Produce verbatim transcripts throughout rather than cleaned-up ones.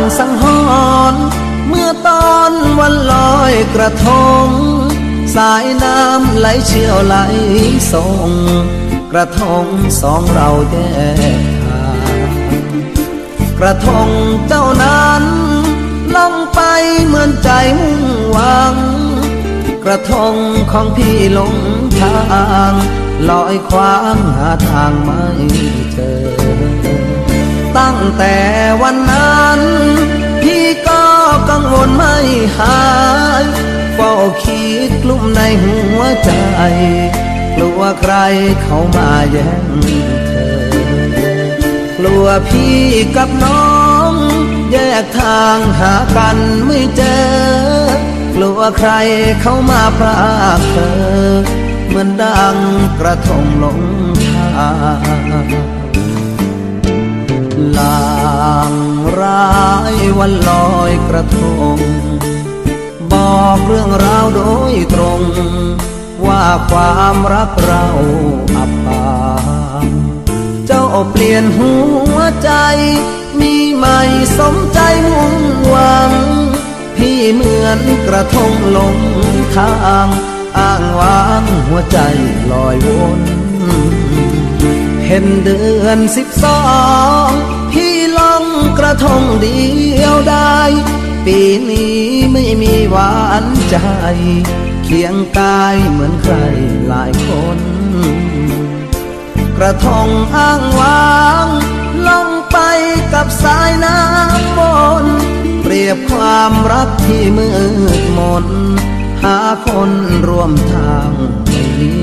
สังหรณ์เมื่อตอนวันลอยกระทงสายน้ำไหลเชี่ยวไหลส่งกระทงสองเราแยกทางกระทงเจ้านั้นล่องไปเหมือนใจมุ่งหวังกระทงของพี่หลงทางลอยคว้างหาทางไม่เจอตั้งแต่วันนั้นพี่ก็กังวลไม่หายเฝ้าคิดกลุ้มในหัวใจกลัวใครเข้ามาแย่งเธอกลัวพี่กับน้องแยกทางหากันไม่เจอกลัวใครเข้ามาพรากเธอเหมือนดังกระทงหลงทางลางร้ายวันลอยกระทงบอกเรื่องราวโดยตรงว่าความรักเราอับปางเจ้าเปลี่ยนหัวใจมีใหม่สมใจมุ่งหวังพี่เหมือนกระทงลงทางอ้างว้างหัวใจลอยวนเห็นเดือนสิบสองพี่ลองกระทงเดียวได้ปีนี้ไม่มีหวานใจเคียงกายเหมือนใครหลายคนกระทงอ้างว้างล่องไปกับสายน้ำวนเปรียบความรักที่มืดมนหาคนร่วมทางไม่มี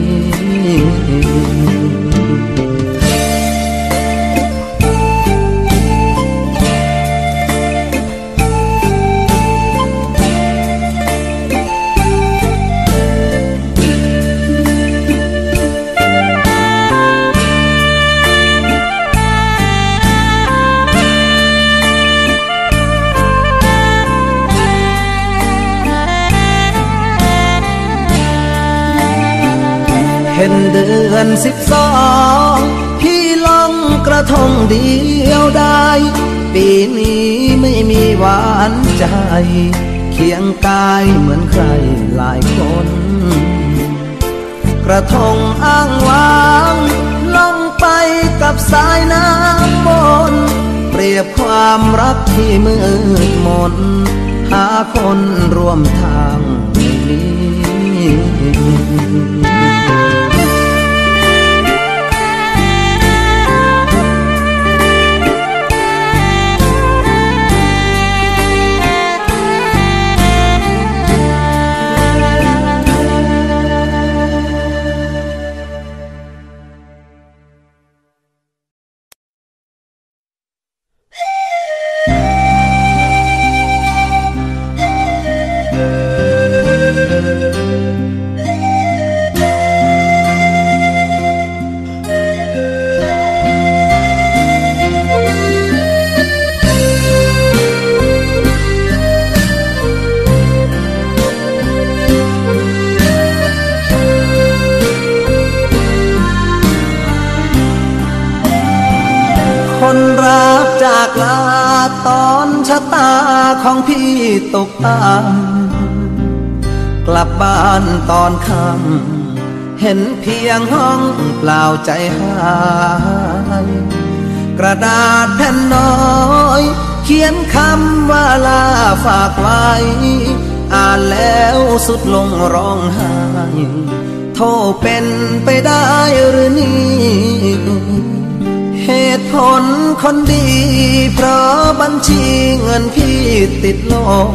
เห็นเดือนสิบสองพี่ลองกระทงเดียวได้ปีนี้ไม่มีหวานใจเคียงกายเหมือนใครหลายคนกระทงอ้างว้างล่องไปกับสายน้ำวนเปรียบความรักที่มืดมนหาคนร่วมทางไม่มีจากลาตอนชะตาของพี่ตกต่ำกลับบ้านตอนค่ำเห็นเพียงห้องเปล่าใจหายกระดาษแผ่นน้อยเขียนคำว่าลาฝากไว้อ่านแล้วสุดลงร้องไห้โทษเป็นไปได้หรือนี่เหตุผลคนดีเพราะบัญชีเงินพี่ติดลม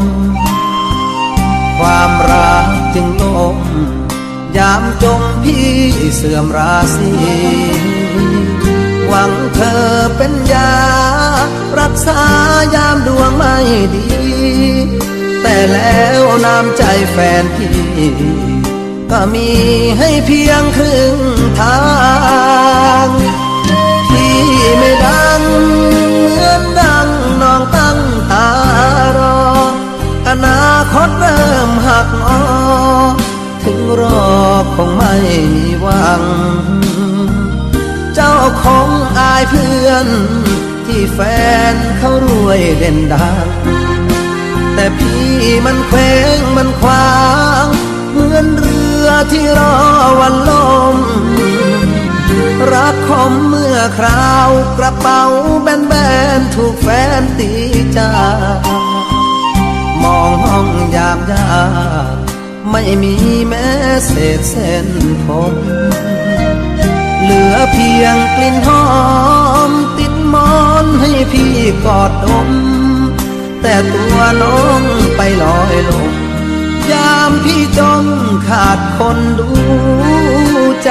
ความรักจึงล่มยามจมพี่เสื่อมราศีหวังเธอเป็นยารักษายามดวงไม่ดีแต่แล้วน้ำใจแฟนพี่ก็มีให้เพียงครึ่งทางพี่ไม่ดังเหมือนดังน้องตั้งตารออนาคตเริ่มหักงอถึงรอคงไม่มีหวังเจ้าคงอายเพื่อนที่แฟนเขารวยเด่นดังแต่พี่มันเคว้งมันคว้างเหมือนเรือที่รอวันล่มรักคมเมื่อคราวกระเป๋าแบนๆถูกแฟนตีจากมองห้องยามยากไม่มีแม้เศษเส้นผมเหลือเพียงกลิ่นหอมติดหมอนให้พี่กอดดมแต่ตัวน้องไปลอยลงยามพี่จมขาดคนดูใจ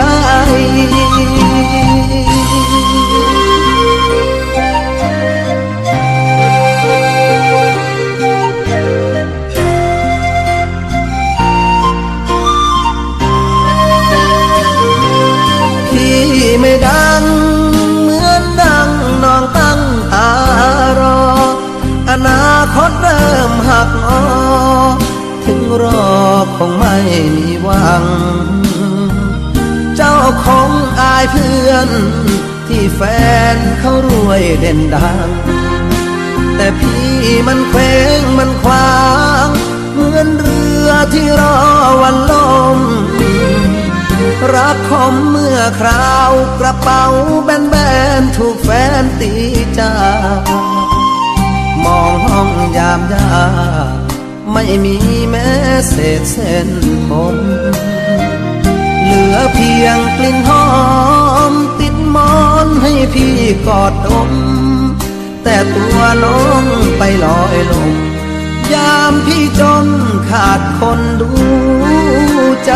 พี่ไม่ดังเหมือนดังน้องตั้งตารออนาคตเริ่มหักงอถึงรอคงไม่มีหวังเจ้าคงอายเพื่อนที่แฟนเขารวยเด่นดังแต่พี่มันเคว้งมันคว้างเหมือนเรือที่รอวันล่มรักคมเมื่อคราวกระเป๋าแบนๆถูกแฟนตีจากมองห้องยามยากไม่มีแม้เศษเส้นผมเหลือเพียงกลิ่นหอมติดหมอนให้พี่กอดดมแต่ตัวน้องไปลอยลงยามพี่จนขาดคนดูใจ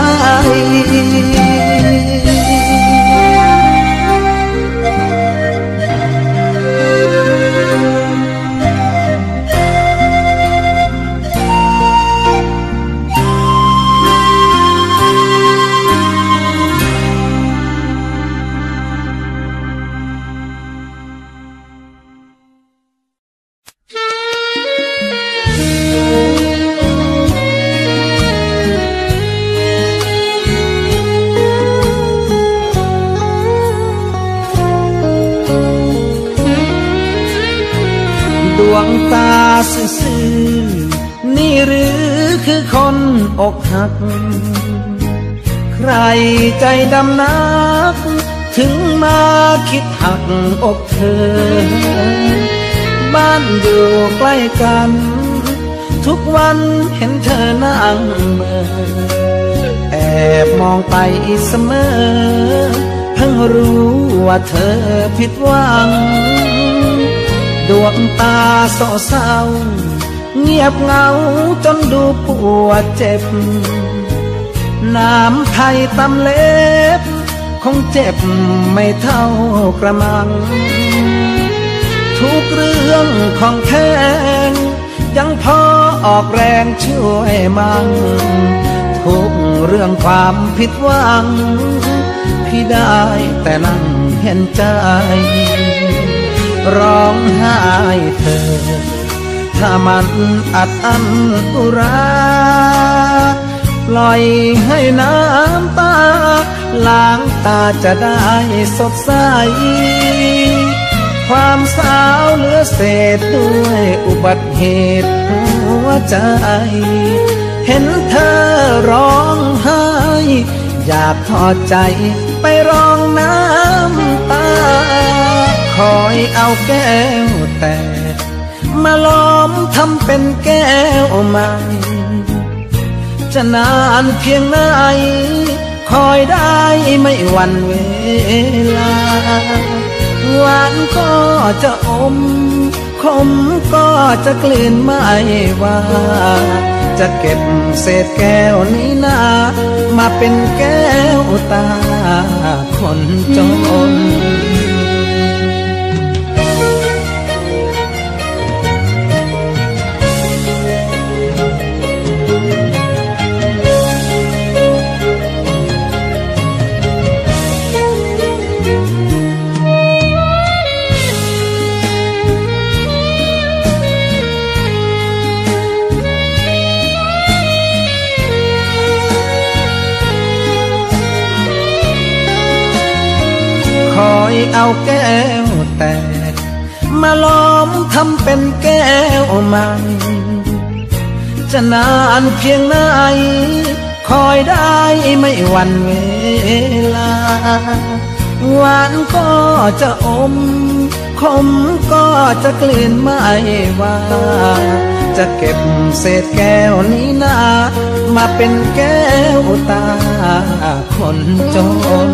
ดวงตาซื่อๆนี่หรือคือคนอกหักใครใจดำนักถึงมาคิดหักอกเธอบ้านอยู่ใกล้กันทุกวันเห็นเธอนั่งเมื่อแอบมองไปเสมอเพิ่งรู้ว่าเธอผิดหวังดวงตาโศเศร้าเงียบเหงาจนดูปวดเจ็บน้ำไทยตำเล็บคงเจ็บไม่เท่ากระมังทุกเรื่องของแท้งยังพอออกแรงช่วยมั่งทุกเรื่องความผิดหวังพี่ได้แต่นั่งเห็นใจร้องไห้เธอถ้ามันอัดอั้นอุราปล่อยให้น้ำตาล้างตาจะได้สดใสความสาวเหลือเศษด้วยอุบัติเหตุหัวใจเห็นเธอร้องไห้อยากทอดใจไปร้องน้ำตาคอยเอาแก้วแต่มาล้อมทำเป็นแก้วใหม่จะนานเพียงไหนคอยได้ไม่หวั่นเวลาหวานก็จะอมขมก็จะกลืนไม่ว่าจะเก็บเศษแก้วนี้นามาเป็นแก้วตาคนจน คอยเอาแก้วแตกมาล้อมทำเป็นแก้วมันจะนานเพียงไหนคอยได้ไม่หวั่นเวลาหวานก็จะอมขมก็จะกลืนไม่ว่าจะเก็บเศษแก้วนี้นามาเป็นแก้วตาคนจน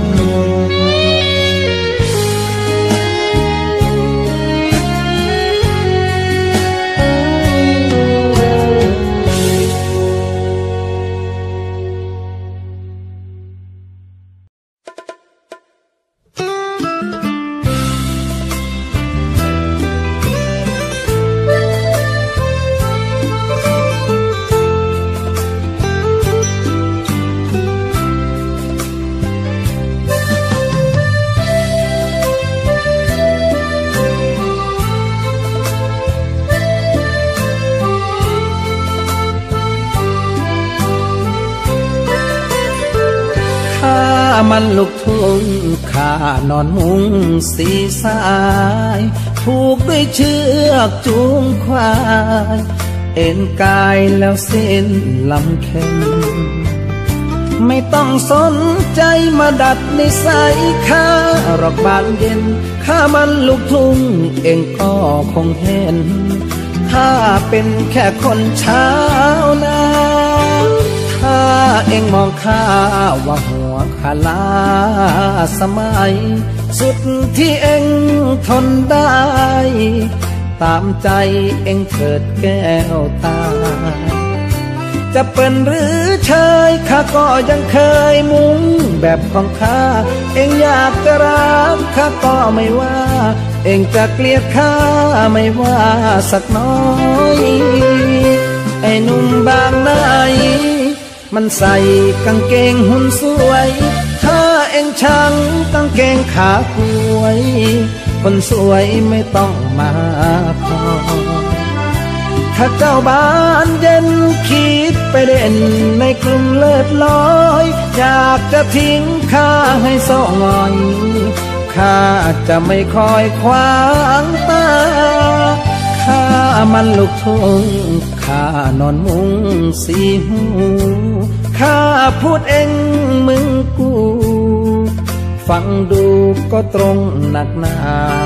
มันลูกทุ่งข้านอนมุงสีสายผูกด้วยเชือกจูงควายเอ็นกายแล้วเส้นลำเค็มไม่ต้องสนใจมาดัดนิสัยข้ารอกบานเย็นข้ามันลูกทุ่งเองก็คงเห็นถ้าเป็นแค่คนชาวนาถ้าเอ็งมองข้าว่าหัวขาลาสมัยสุดที่เอ็งทนได้ตามใจเอ็งเถิดแก้วตาจะเป็นหรือเชยข้าก็ยังเคยมุ้งแบบของข้าเอ็งอยากจะรักข้าก็ไม่ว่าเอ็งจะเกลียดข้าไม่ว่าสักน้อยไอ้หนุ่มบางไหนมันใส่กางเกงหุ่นสวยถ้าเอ็งชังกางเกงขาป่วยคนสวยไม่ต้องมาพอถ้าเจ้าบ้านเย็นคิดไปเด่นในกลุ่มเลิศลอยอยากจะทิ้งข้าให้โซ่งอยข้าจะไม่คอยขวางตาข้ามันลูกทุ่งข้านอนมุงสีหูข้าพูดเองมึงกูฟังดูก็ตรงหนักหนา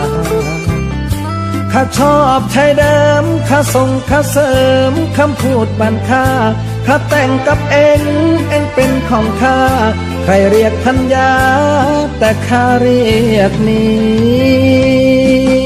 ข้าชอบไทยเดิมข้าส่งข้าเสริมคำพูดบันค่าข้าแต่งกับเองเองเป็นของข้าใครเรียกพันยาแต่ข้าเรียกนี้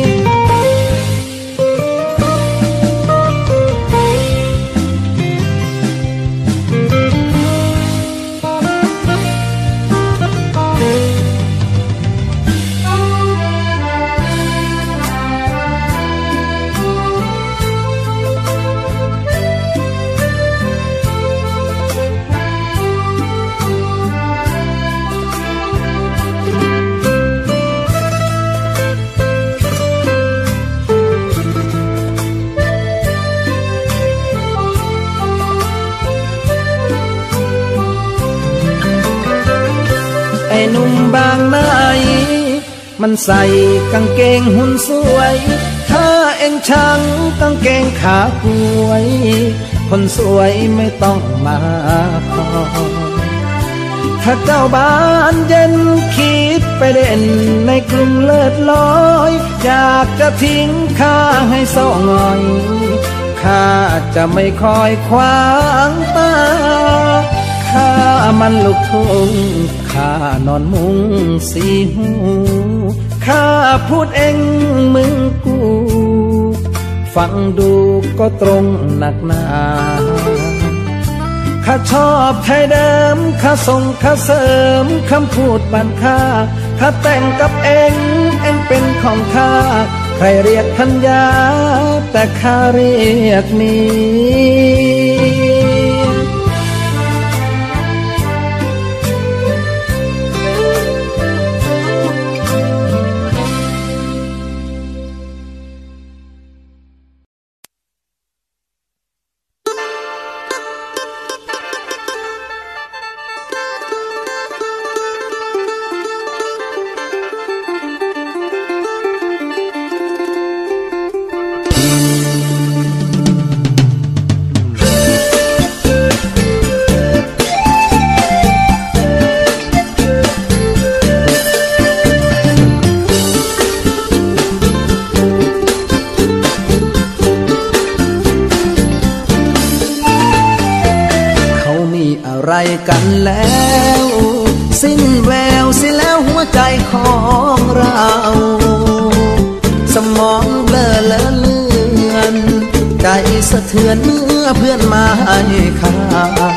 หนุ่มบางไหนมันใส่กางเกงหุ่นสวยถ้าเอ็งชังกางเกงขาป่วยคนสวยไม่ต้องมาขอถ้าเจ้าบ้านเย็นคิดไปเด่นในกลุ่มเลิศลอยอยากจะทิ้งข้าให้โซ่งอยข้าจะไม่คอยขวางตาข้ามันลูกทุ่งข้านอนมุงสีหูข้าพูดเองมึงกูฟังดูก็ตรงหนักหนาข้าชอบไทยเดิมข้าส่งข้าเสริมคำพูดบันค่าข้าแต่งกับเองเองเป็นของข้าใครเรียกพันยาแต่ข้าเรียกนี้เอะไรกันแล้วสิ้นแววสิแล้วหัวใจของเราสมองเบลอเลือนใจสะเทือนเมื่อเพื่อนมาให้ข่าว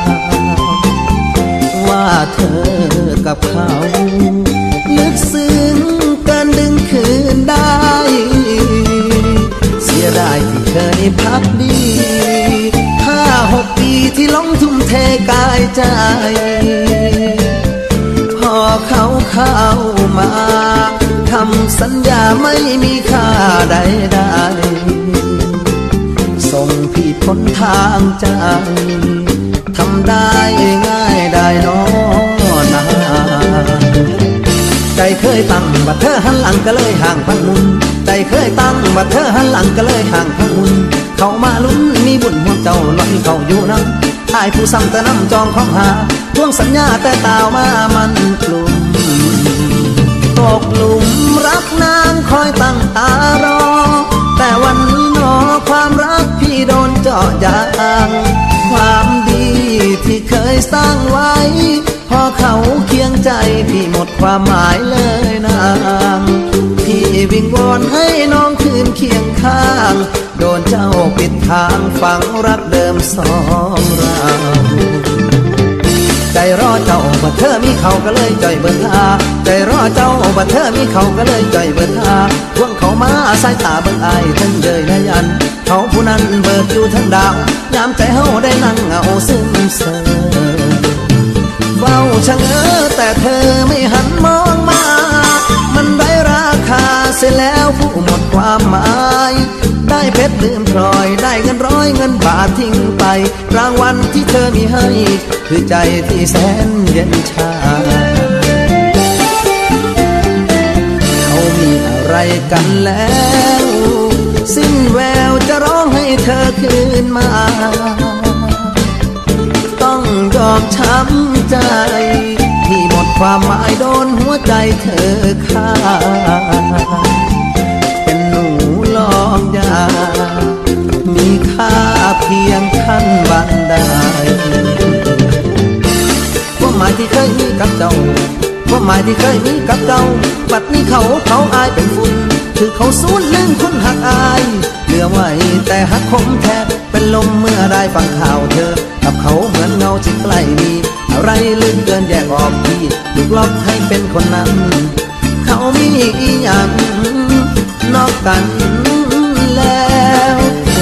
ว่าเธอกับเขาลึกซึ้งกันดึงคืนได้เสียดายที่เคยพักดีห้าหกปีที่ลงทุ่มเทกายใจพอเขาเข้ามาคำสัญญาไม่มีค่าใดใดส่งพี่พ้นทางใจทำได้ง่ายได้น้อนาใจเคยตั้งบัดเธอหันหลังก็เลยห่างพังมุนใจเคยตั้งบัดเธอหันหลังก็เลยห่างพังมุนเข้ามาลุ้นมีบุญห่วงเจ้าลอยเข้าอยู่นั่งอายผู้ซ้ำแต่น้ำจองของหาทวงสัญญาแต่ตาวมามันกลุ่มตกหลุมรักนางคอยตั้งตารอแต่วันนี้หนอความรักพี่โดนเจาะยางความดีที่เคยสร้างไว้พอเขาเคียงใจพี่หมดความหมายเลยนางพี่วิงวอนให้น้องคืนเคียงข้างโดนเจ้าปิดทางฝังรักเดิมสองเราใจรอเจ้าบัดเธอมีเขาก็เลยจ่อยเบิดทาใจรอเจ้าบัดเธอมีเขาก็เลยจ่อยเบิดทาพวงเขามาสายตาเบิ่งอายทั้งเยยและยันเขาผู้นั้นเบิดอยู่ทั้งดาวยามใจเฮาได้นั่งเหงาซึมเศร้าเฝ้าชะเง้อแต่เธอไม่หันมองมามันได้ราคาเสียแล้วผู้หมดความหมายได้เพชรลืมพลอยได้เงินร้อยเงินบาททิ้งไปรางวัลที่เธอมีให้คือใจที่แสนเย็นชาเขามีอะไรกันแล้วสิ้นแววจะร้องให้เธอคืนมาต้องยอมช้ำใจที่หมดความหมายโดนหัวใจเธอฆ่าเป็นหนูลองยามีค่าเพียงขั้นบันไดความหมายที่เคยมีกับเจ้าความหมายที่เคยมีกับเจ้าบัดนี้เขาเขาอายเป็นฝุ่นคือเขาสูญลืมคุณหักอายเหลือไว้แต่หักคมแทบเป็นลมเมื่อได้ฟังข่าวเธอกับเขาเหมือนเงาที่ใกล้มีอะไรลืมเกินแยกออกที่ถูกล็อกให้เป็นคนนั้นเขามีอีหยังนอกกันแล้ว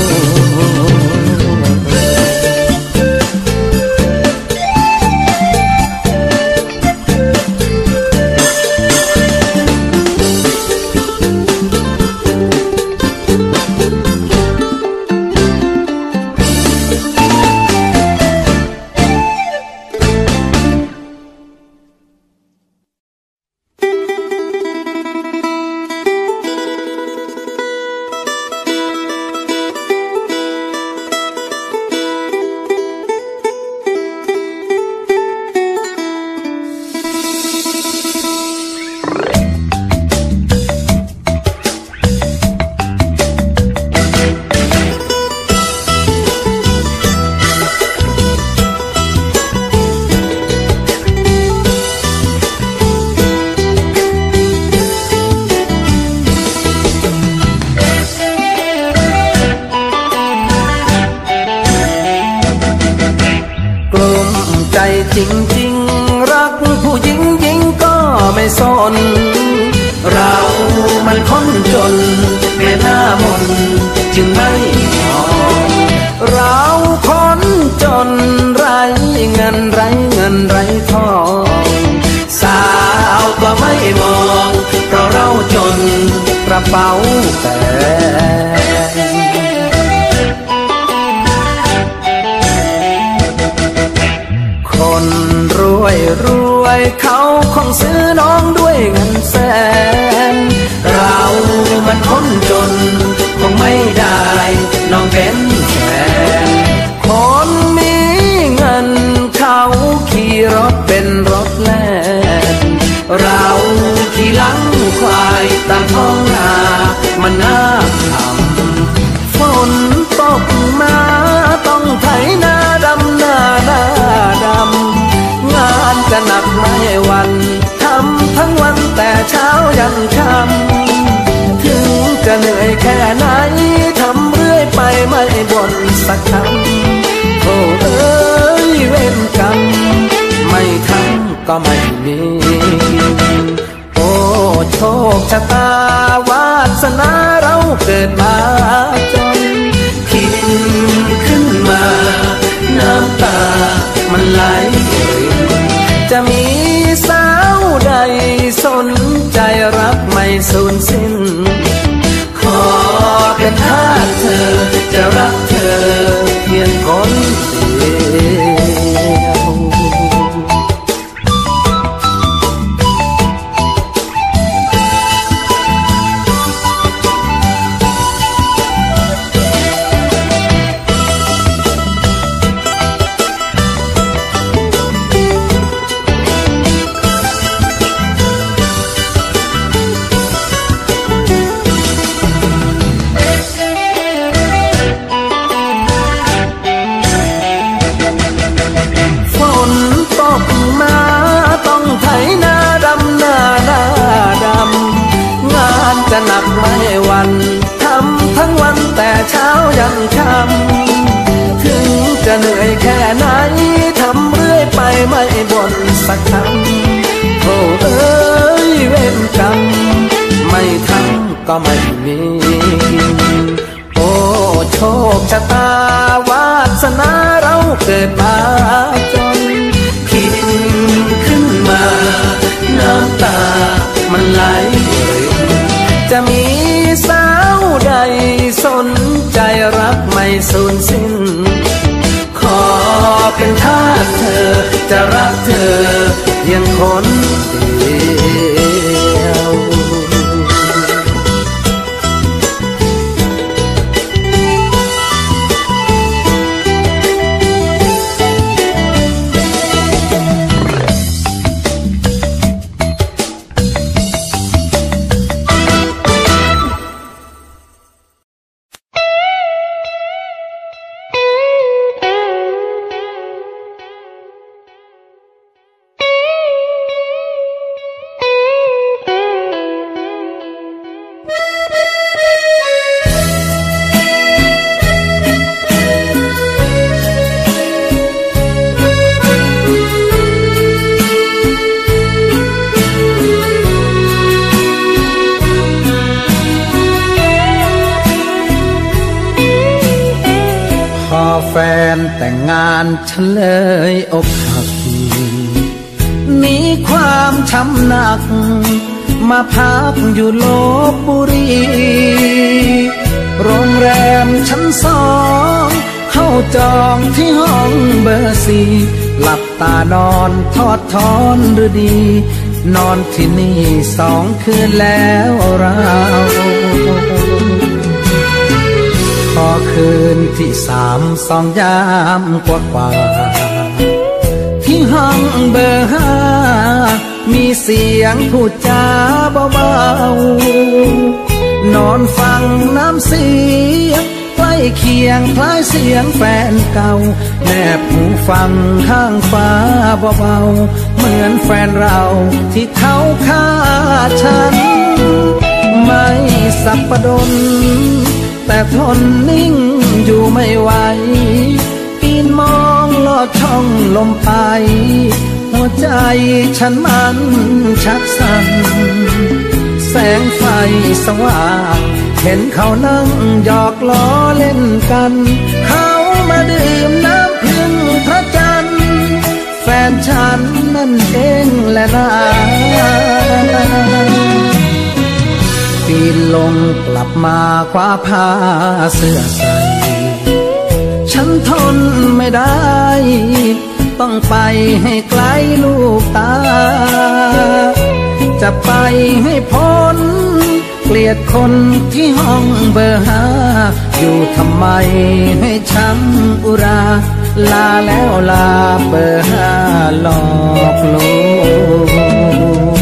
จริงๆรักผู้หญิงหญิงก็ไม่สนเรามันคนจนแม่หน้ามนจึงไม่ยอมเราคนจนไร้เงินไร้เงินไร้ทองสาวก็ไม่มองเพราะเราจนกระเป๋าแต่คนรวยรวยเขาคงซื้อน้องด้วยเงินแสนเรามันคนจนคงไม่ได้น้องเป็นแฟนคนมีเงินเขาขี่รถเป็นรถแล่นเราขี่หลังควายตามท้องนามันน่าขำฝนตกมาต้องไถนาดำหน้าหน้าดำจะหนักไม่วันทำทั้งวันแต่เช้ายันค่ำถึงจะเหนื่อยแค่ไหนทำเรื่อยไปไม่บ่นสักคำโอ้เอ้ยเวรกรรมไม่ทำก็ไม่มีโอ้โชคชะตาวาสนาเราเกิดมาจนคิดขึ้นมาน้ำตามันไหลจะมีสาวใดสนใจรักไม่สูญสิ้นขอเป็นทาสเธอจะรักเธอเพียงคนเดียวจะหนักไม่วันทำทั้งวันแต่เช้ายันค่ำถึงจะเหนื่อยแค่ไหนทำเรื่อยไปไม่บ่นสักคำโอ้เอ้ยเวรกรรมไม่ทำก็ไม่มีโอ้โชคชะตาวาสนาเราเกิดมาจนคิดขึ้นมาน้ำตามันไหลจะมีสาวใดสนใจรักไม่สูญสิ้นขอเป็นทาสเธอจะรักเธอเพียงคนเดียวแฟนแต่งงานฉันเลยอกหักหนีความช้ำหนักมาพักอยู่ลพบุรีโรงแรมชั้นสองเข้าจองที่ห้องเบอร์สี่หลับตานอนทอดทอนหรือดีนอนที่นี่สองคืนแล้วเราพอคืนที่สามสองยามกว่ากว่าที่ห้องเบอร์ห้ามีเสียงพูดจาเบาๆนอนฟังน้ำเสียงใกล้เคียงคล้ายเสียงแฟนเก่าแนบหูฟังข้างฟ้าเบาๆเหมือนแฟนเราที่เขาฆ่าฉันไม่สับประดนแต่ทนนิ่งอยู่ไม่ไหวปีนมองลอดช่องลมไปหัวใจฉันมันชักสั่นแสงไฟสว่างเห็นเขานั่งหยอกล้อเล่นกันเขามาดื่มน้ำพึ่งพระจันทร์แฟนฉันนั่นเองแหละนะปีนลงกลับมาคว้าผ้าเสื้อใส่ฉันทนไม่ได้ต้องไปให้ไกลลูกตาจะไปให้พ้นเกลียดคนที่ห้องเบอร์ห้าอยู่ทำไมให้ช้ำอุราลาแล้วลาเบอร์ห้าหลอกลวง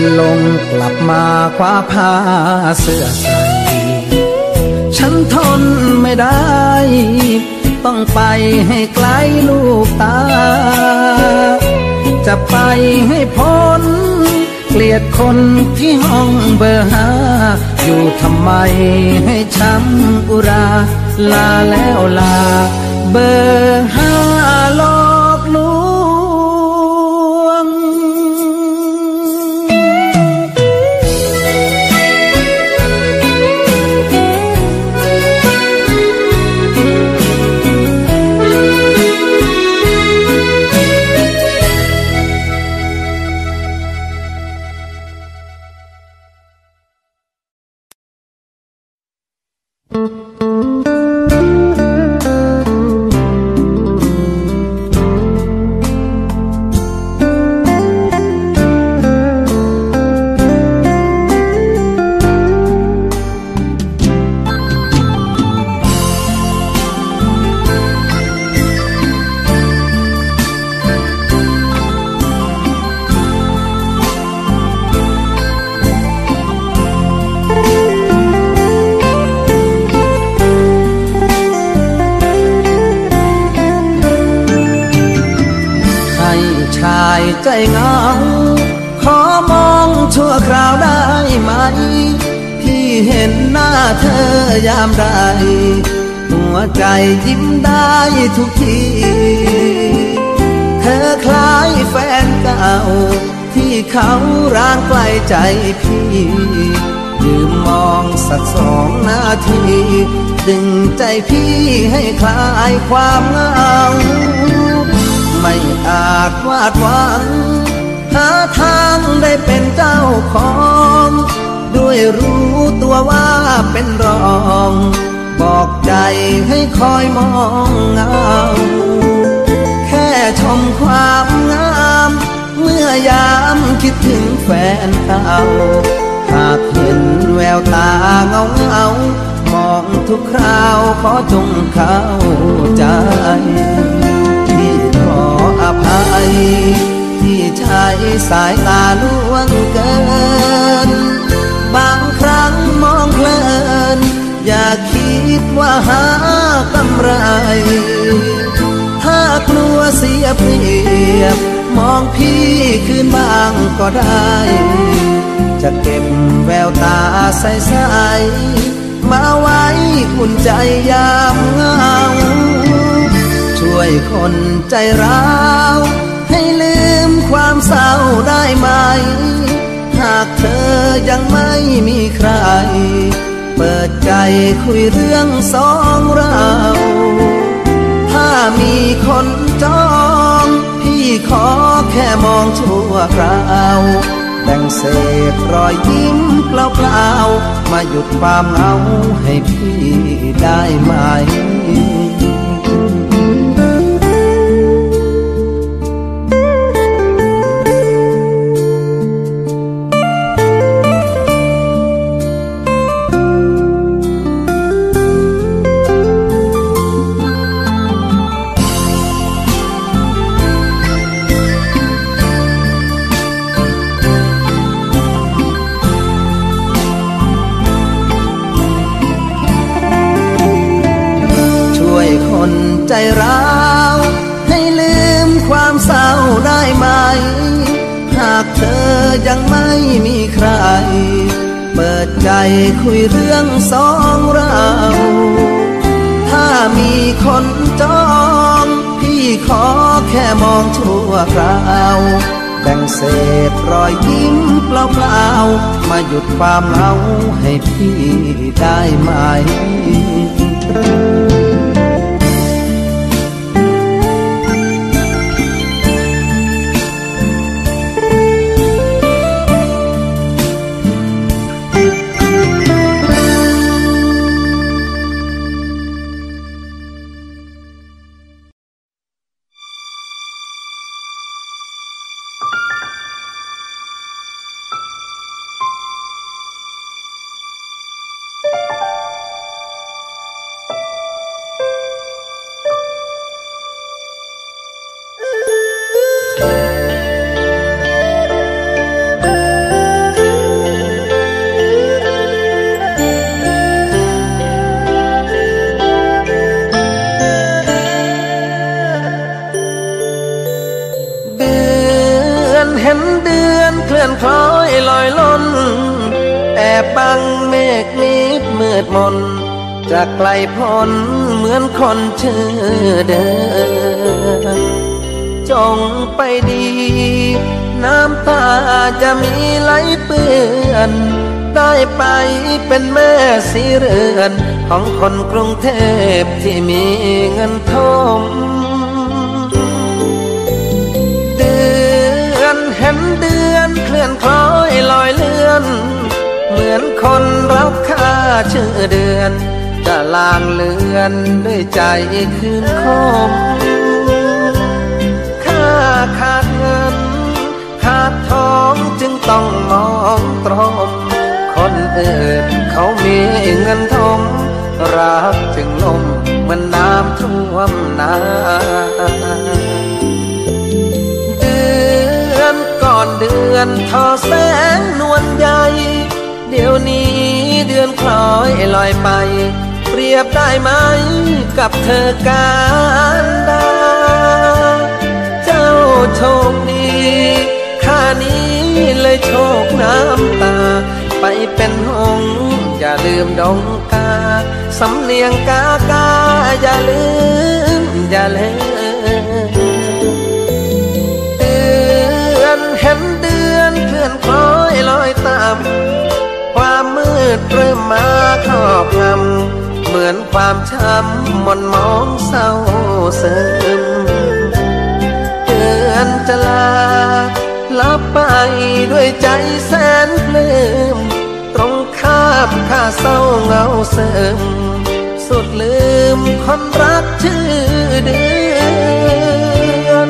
ลงกลับมาคว้าผ้าเสื้อใส่ฉันทนไม่ได้ต้องไปให้ไกลลูกตาจะไปให้พ้นเกลียดคนที่ห้องเบอร์ห้าอยู่ทำไมให้ช้ำอุราลาแล้วลาเบอร์ห้าหลอกลวงใจเหงาขอมองชั่วคราวได้ไหมที่เห็นหน้าเธอยามใดหัวใจยิ้มได้ทุกทีเธอคล้ายแฟนเก่าที่เขาร่างใกล้ใจพี่ยืมมองสักสองนาทีดึงใจพี่ให้คลายความเหงาไม่อาจวาดหวังหาทางได้เป็นเจ้าของด้วยรู้ตัวว่าเป็นรองบอกใจให้คอยมองเงาแค่ชมความงามเมื่อยามคิดถึงแฟนเก่าหากเห็นแววตาเงาเงามองทุกคราวขอจงเข้าใจอภัยที่ใช้สายตาล่วงเกินบางครั้งมองเพลินอย่าคิดว่าหากำไรถ้ากลัวเสียเปรียบมองพี่คืนบ้างก็ได้จะเก็บแววตาใสๆมาไว้อุ่นใจยามเหงาช่วยคนใจร้าวให้ลืมความเศร้าได้ไหมหากเธอยังไม่มีใครเปิดใจคุยเรื่องสองเราถ้ามีคนจองพี่ขอแค่มองชั่วคราวแบ่งเศษรอยยิ้มเปล่าๆมาหยุดความเหงาให้พี่ได้ไหมใจร้าวให้ลืมความเศร้าได้ไหมหากเธอยังไม่มีใครเปิดใจคุยเรื่องสองเราถ้ามีคนจองพี่ขอแค่มองชั่วคราวแบ่งเศษรอยยิ้มเปล่าๆมาหยุดความเหงาให้พี่ได้ไหมเคล้อยลอยล้นแอบบังเมฆนิดมืดมนจากไกลพ้นเหมือนคนชื่อเดินจงไปดีน้ำตาจะมีไหลเปื้อนได้ไปเป็นแม่สีเรือนของคนกรุงเทพที่มีเงินทองเดือนเห็นเดือนเคลื่อนคล้อยลอยเลื่อนเหมือนคนรับค่าชื่อเดือนจะลางเลือนด้วยใจคืนคมค่าขาดเงินขาดทองจึงต้องมองตรงคนอื่นเขามีเงินทองรักจึงล่มเหมือนน้ำท่วมนาเดือนก่อนเดือนทอแสงนวลใหญ่เดี๋ยวนี้เดือนคล้อยลอยไปเปรียบได้ไหมกับเธอการดาเจ้าโชคดีข้านี้เลยโชคน้ำตาไปเป็นหงส์อย่าลืมดงกาสำเนียงกากาอย่าลืมอย่าเลืมเดือนเห็นเดือนเคลื่อนคล้อยลอยตามความมืดเริ่มมาครอบงำเหมือนความช้ำมนมองเศร้าซึมเดือนจะลาลับไปด้วยใจแสนปลื้มตรงข้ามข้าเศร้าเงาเสริมสุดลืมคนรักชื่อเดือน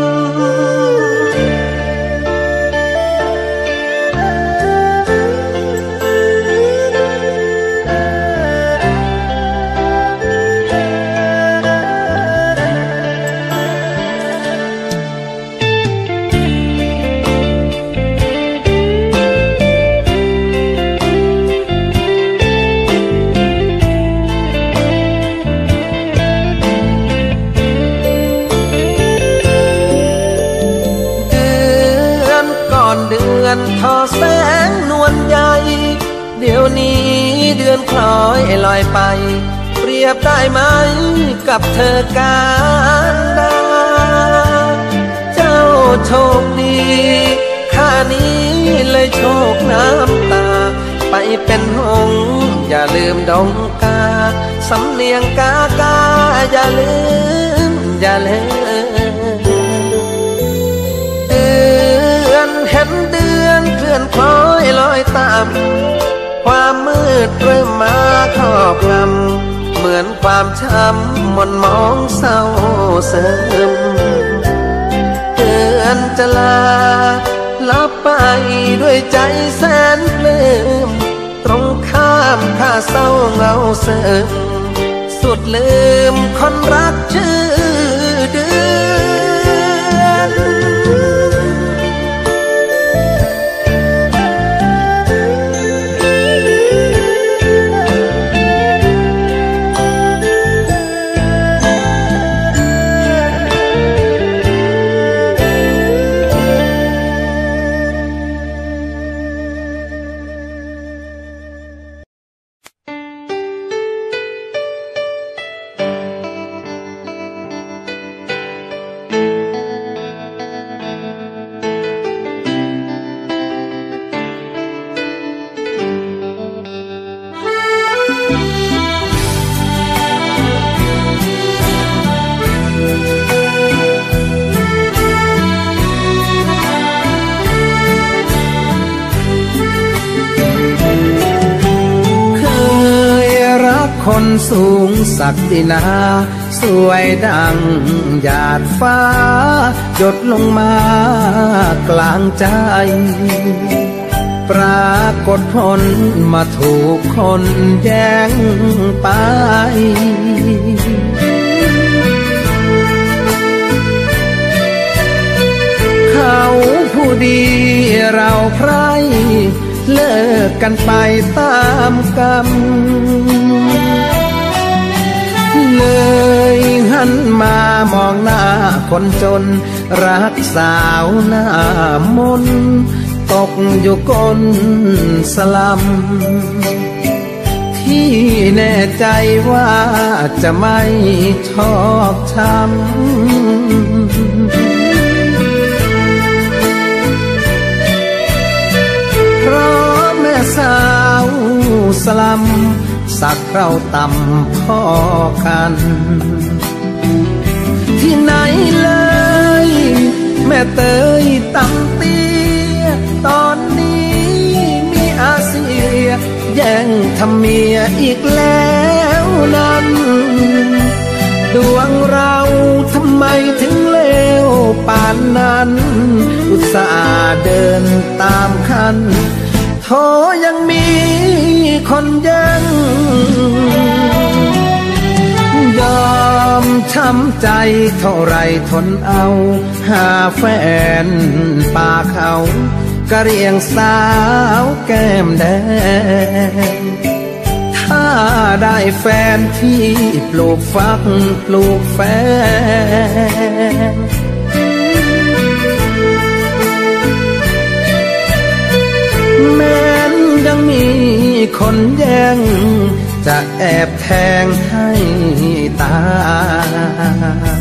ทอแสงนวลใหญ่เดี๋ยวนี้เดือนคล้อยลอยไปเปรียบได้ไหมกับเธอการดาเจ้าโชคดีข้านี้เลยโชคน้ำตาไปเป็นหงส์อย่าลืมดงกาสำเนียงกากาอย่าลืมอย่าลืมเดือนเห็นเดือนเคลื่อนคล้อยลอยตามความมืดเริ่มมาครอบงำเหมือนความช้ำมนมองเศร้าซึมเดือนจะลาลับไปด้วยใจแสนปลื้มตรงข้ามข้าเศร้าเงาซึมสุดลืมคนรักชื่อเดือนคนสูงศักดินาสวยดังหยาดฟ้าหยดลงมากลางใจปรากฏผลมาถูกคนแย่งไปเขาผู้ดีเราใครเลิกกันไปตามกรรมเลยหันมามองหน้าคนจนรักสาวหน้ามนตกอยู่ก้นสลัมที่แน่ใจว่าจะไม่ชอกช้ำเพราะแม่สาวสลัมสักเราต่ำพ่อกันที่ไหนเลยแม่เตยตั้งเตี้ยตอนนี้มีอาเซียแย่งทำเมียอีกแล้วนั้นดวงเราทำไมถึงเลวป่านนั้นอุตส่าห์เดินตามคันโธ่ยังมีคนยังยอมช้ำใจเท่าไรทนเอาหาแฟนป่าเขากะเรียงสาวแก้มแดงถ้าได้แฟนที่ปลูกฟักปลูกแฟนแม้นยังมีคนแย่งจะแอบแทงให้ตาย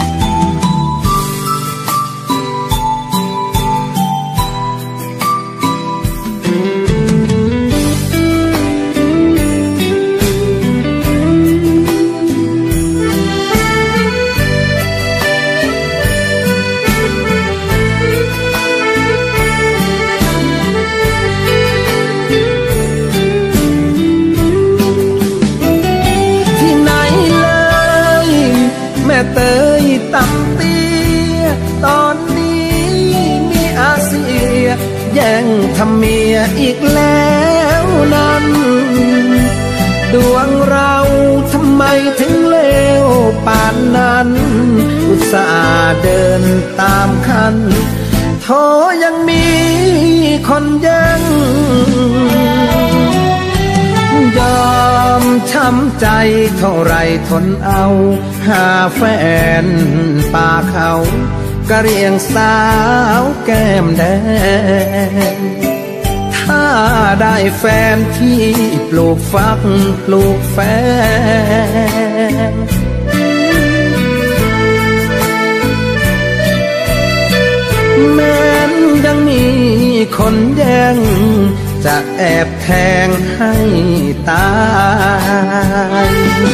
เตยตั้งเตี้ยตอนนี้มีอาเซียแย่งทำเมียอีกแล้วนั้นดวงเราทำไมถึงเลวป่านนั้นอุตส่าห์เดินตามคันโธ่ยังมีคนยังยอมช้ำใจเท่าไรทนเอาหาแฟนป่าเขากะเรียงสาวแก้มแดงถ้าได้แฟนที่ปลูกฟักปลูกแฟนแม้นยังมีคนแย่งจะแอบแทงให้ตาย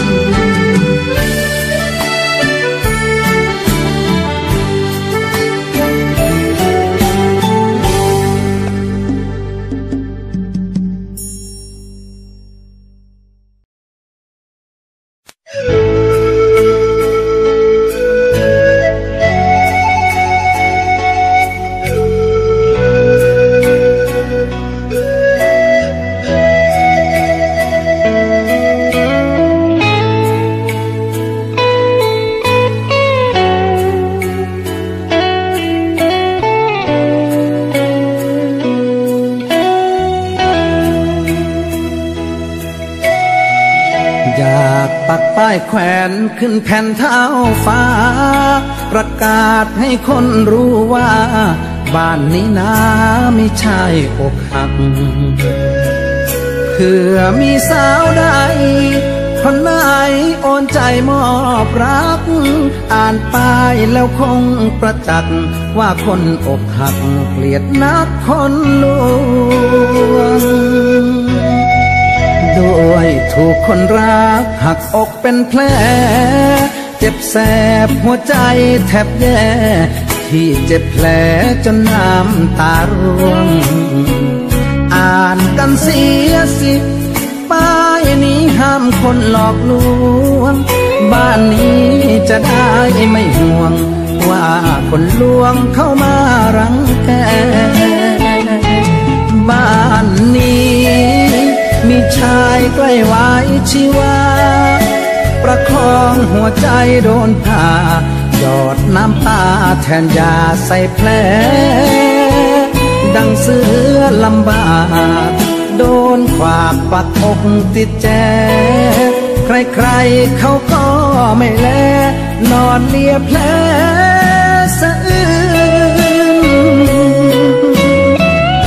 ป้ายแขวนขึ้นแผ่นเท้าฟ้าประกาศให้คนรู้ว่าบ้านนี้นะไม่ใช่อกหักเผื่อมีสาวใดคนไหนโอนใจมอบรักอ่านป้ายแล้วคงประจักษ์ว่าคนอกหักเกลียดนักคนลวงด้วยถูกคนรักหักอกเป็นแผลเจ็บแสบหัวใจแทบแย่ที่เจ็บแผลจนน้ำตาร่วงอ่านกันเสียสิป้ายนี้ห้ามคนหลอกลวงบ้านนี้จะได้ไม่ห่วงว่าคนลวงเข้ามารังแกบ้านนี้มีชายใกล้ไว้ชีวาประคองหัวใจโดนผ่าหยอดน้ำตาแทนยาใส่แผลดังเสือลำบากโดนขวากปักอกติดแจใครๆเขาก็ไม่แลนอนเลียแผลสะอื้น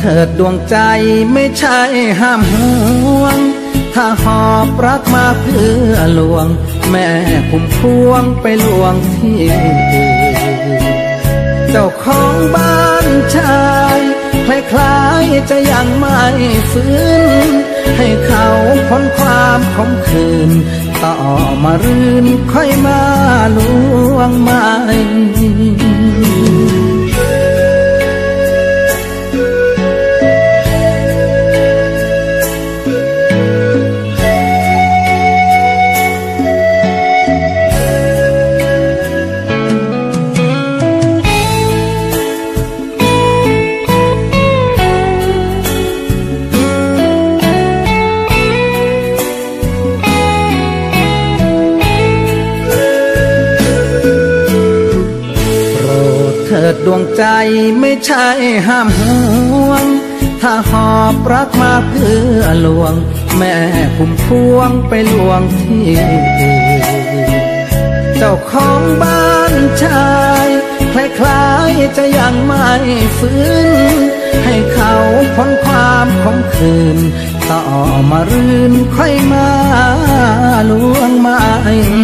เถิดดวงใจไม่ใช่ห้ามห่วงถ้าหอบรักมาเพื่อลวงแม่พุ่มพวงไปลวงที่อื่นเจ้าของบ้านชายคล้ายๆจะยังไม่ฟื้นให้เขาพ้นความขมขื่นต่อมารื่นค่อยมาลวงใหม่ดวงใจไม่ใช่ห้ามห่วงถ้าหอบรักมาเพื่อลวงแม่พุ่มพวงไปลวงที่อื่นเจ้าของบ้านชายคล้ายๆจะยังไม่ฟื้นให้เขาพ้นความขมขื่นต่อมารื่นค่อยมาลวงใหม่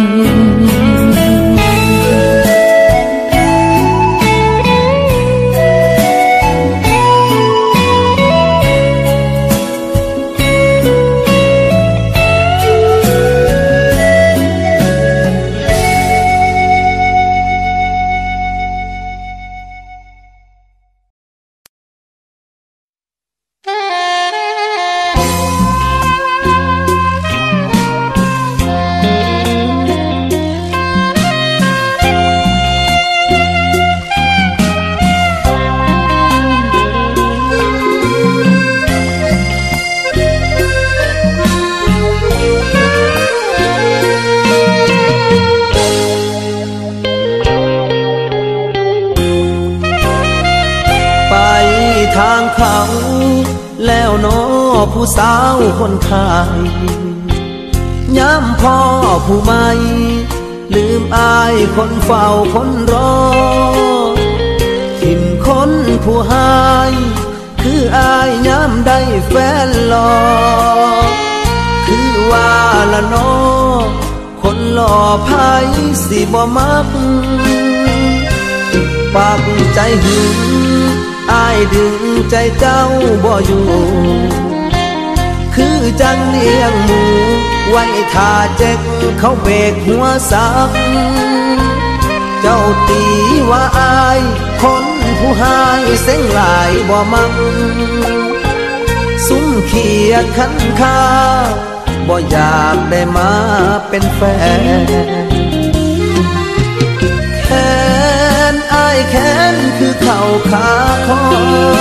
ผู้สาวคนไทยย้ำพ่อผู้ไม่ลืมอายคนเฝ้าคนรอทิมคนผู้หายคืออายย้ำได้แฟนหล่อคือว่าละน้อคนหล่อไผสิบ่มักปากใจหึงอายดึงใจเจ้าบ่อยู่คือจังเลี้ยงหมูไว้ท่าเจ็กเขาเบกหัวสักเจ้าตีว่าอายคนผู้หายเส้นหลายบ่มังซุ้มเขียดขันคาบ่อยากได้มาเป็นแฟนแขนอายแขนคือเข่าขาคอ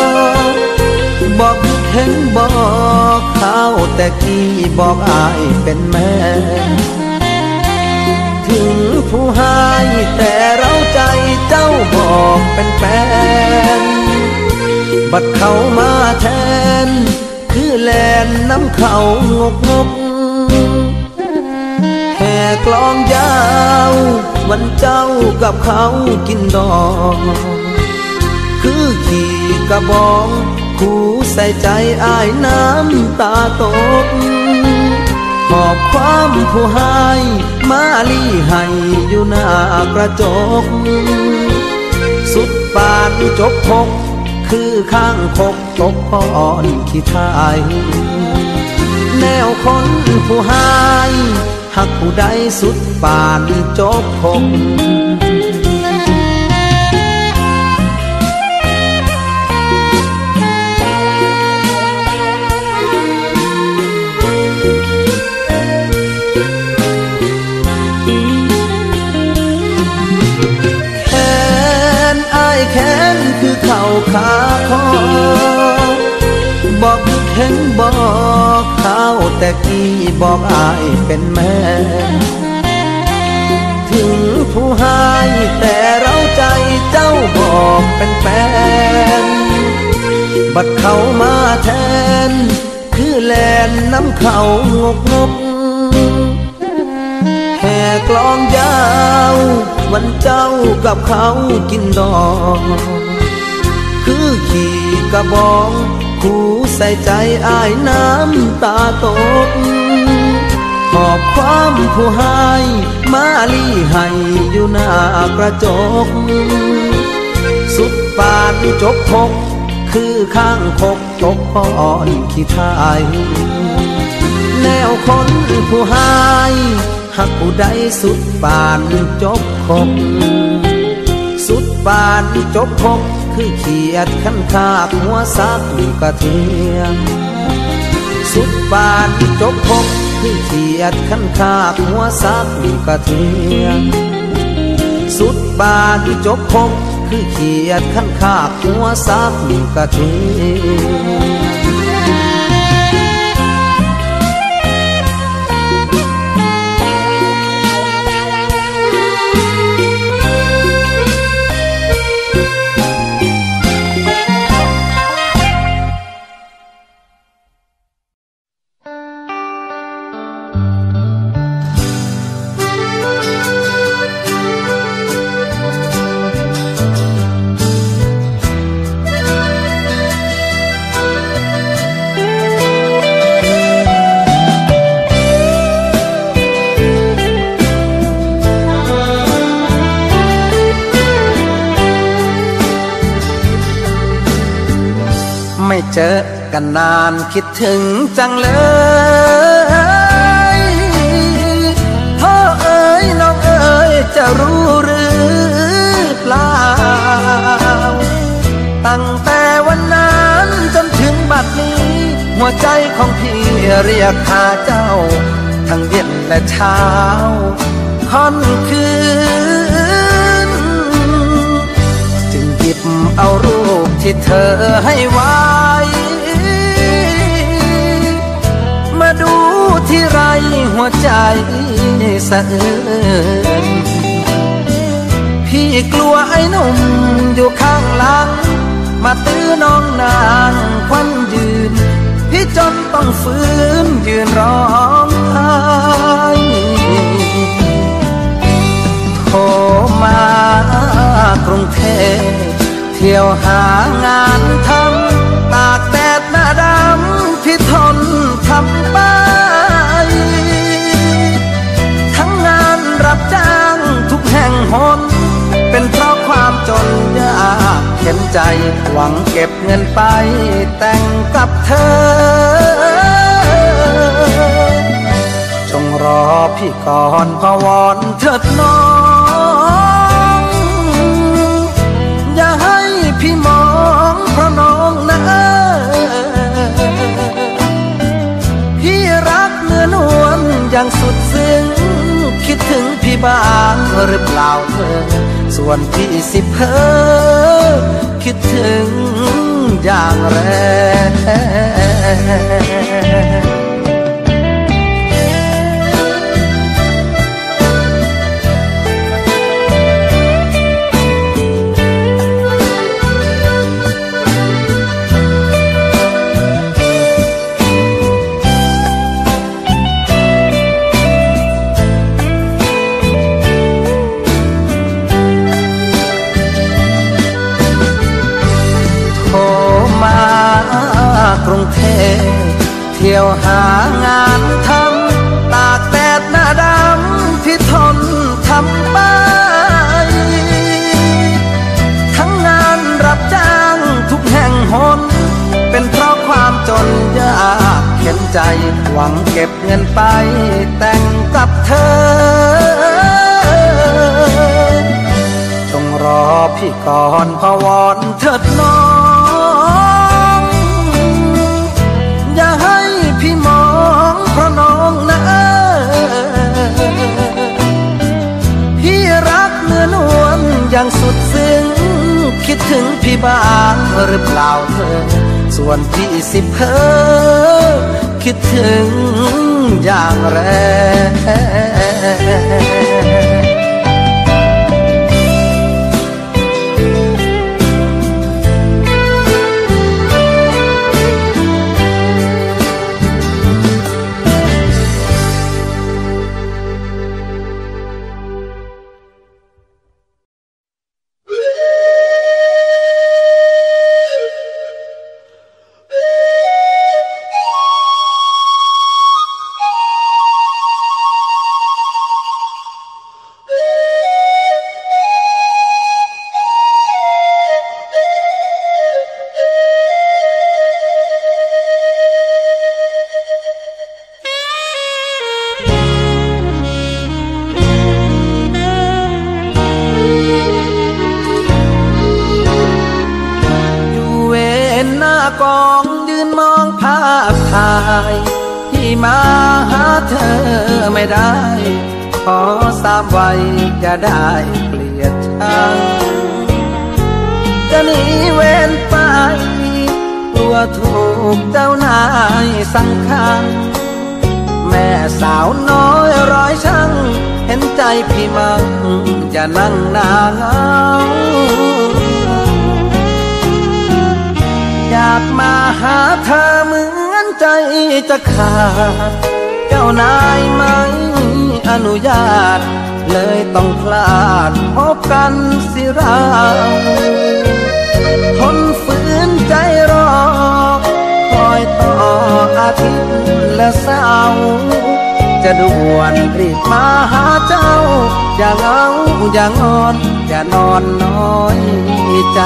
บอกเห็นบอกเขาแต่กี้บอกอายเป็นแม่ถึงผู้หายแต่เราใจเจ้าบอกเป็นแฟนบัดเขามาแทนคือแลนน้ำเขางกงกแห่กลองยาววันเจ้ากับเขากินดองคือขี่กระบองคู่ใส่ใจอายน้ำตาตกหอบความผู้หายมาลี่ให้อยู่หน้ากระจกสุดปานจกพกคือข้างคกตกพรขี้ทายแนวคนผู้หายหักผู้ใดสุดปานจกพกแขนคือเข่าขาคอบอกเห็นบอกเขาแต่กี้บอกอายเป็นแม่ถึงผู้หายแต่เราใจเจ้าบอกเป็นแฟนบัดเขามาแทนคือแลนน้ำเขางกงกแห่กลองยาววันเจ้ากับเขากินดองคือขี่กระบองคู่ใส่ใจอายน้ำตาตกหอบความผู้หายมาลี่ให้อยู่หน้ากระจกสุดปานจกพกคือข้างคกตกป้อนขี้ทายแนวคนผู้หายหักผู้ใดสุดปานจกพกสุดปานจกพกคือเขียดขันคากหัวซักกระเทียมสุดปานจกพกคือเขียดขันคากหัวซักกระเทียมสุดปานจกพกคือเขียดขันคากหัวซักกระเทียมเจอกันนานคิดถึงจังเลยพ่อเอ๋ยน้องเอ๋ยจะรู้หรือเปล่าตั้งแต่วันนั้นจนถึงบัดนี้หัวใจของพี่เรียกหาเจ้าทั้งเย็นและเช้าค่ำคืนจึงหยิบเอารูปที่เธอให้ไว้มาดูที่ไรหัวใจสะอื้นพี่กลัวไอ้หนุ่มอยู่ข้างหลังมาตื้อน้องนางควันยืนพี่จนต้องฝืนยืนร้องไห้โทรมากรุงเทพเที่ยวหางานทำตากแดดหน้าดำพี่ทนทำไปทั้งงานรับจ้างทุกแห่งหนเป็นเพราะความจนยากเข็นใจหวังเก็บเงินไปแต่งกับเธอจงรอพี่ก่อนพะวอนเถิดน้องอย่าให้พี่มองเพราะน้องนะพี่รักเนื้อนวลอย่างสุดซึ้งคิดถึงพี่บ้างหรือเปล่าเธอส่วนพี่สิเพ้อคิดถึงอย่างแรงกรุงเทพเที่ยวหางานทำตากแดดหน้าดำพี่ทนทำไปทั้งงานรับจ้างทุกแห่งหนเป็นเพราะความจนยากเข็นใจหวังเก็บเงินไปแต่งกับเธอจงรอพี่ก่อนพะวอนเถิดน้องอย่าให้พี่มองเพราะน้องนะพี่รักเนื้อนวลอย่างสุดซึ้งคิดถึงพี่บ้างหรือเปล่าเธอส่วนพี่สิเพ้อคิดถึงอย่างแรงากองยืนมองภาพถ่ายที่มาหาเธอไม่ได้ขอสามไว้จะได้เกลียดชังจะหนีเว้นไปกลัวถูกเจ้านายสั่งขังแม่สาวน้อยร้อยช่างเห็นใจพี่มั่งจะนั่งหน้าเงาอยากมาหาเธอเหมือนใจจะขาดเจ้านายไม่อนุญาตเลยต้องพลาดพบกันสิเราทนฝืนใจรอคอยต่ออาทิตย์และเสาร์จะด่วนรีบมาหาเจ้าอย่าเหงาอย่างอนอย่านอนน้อยใจ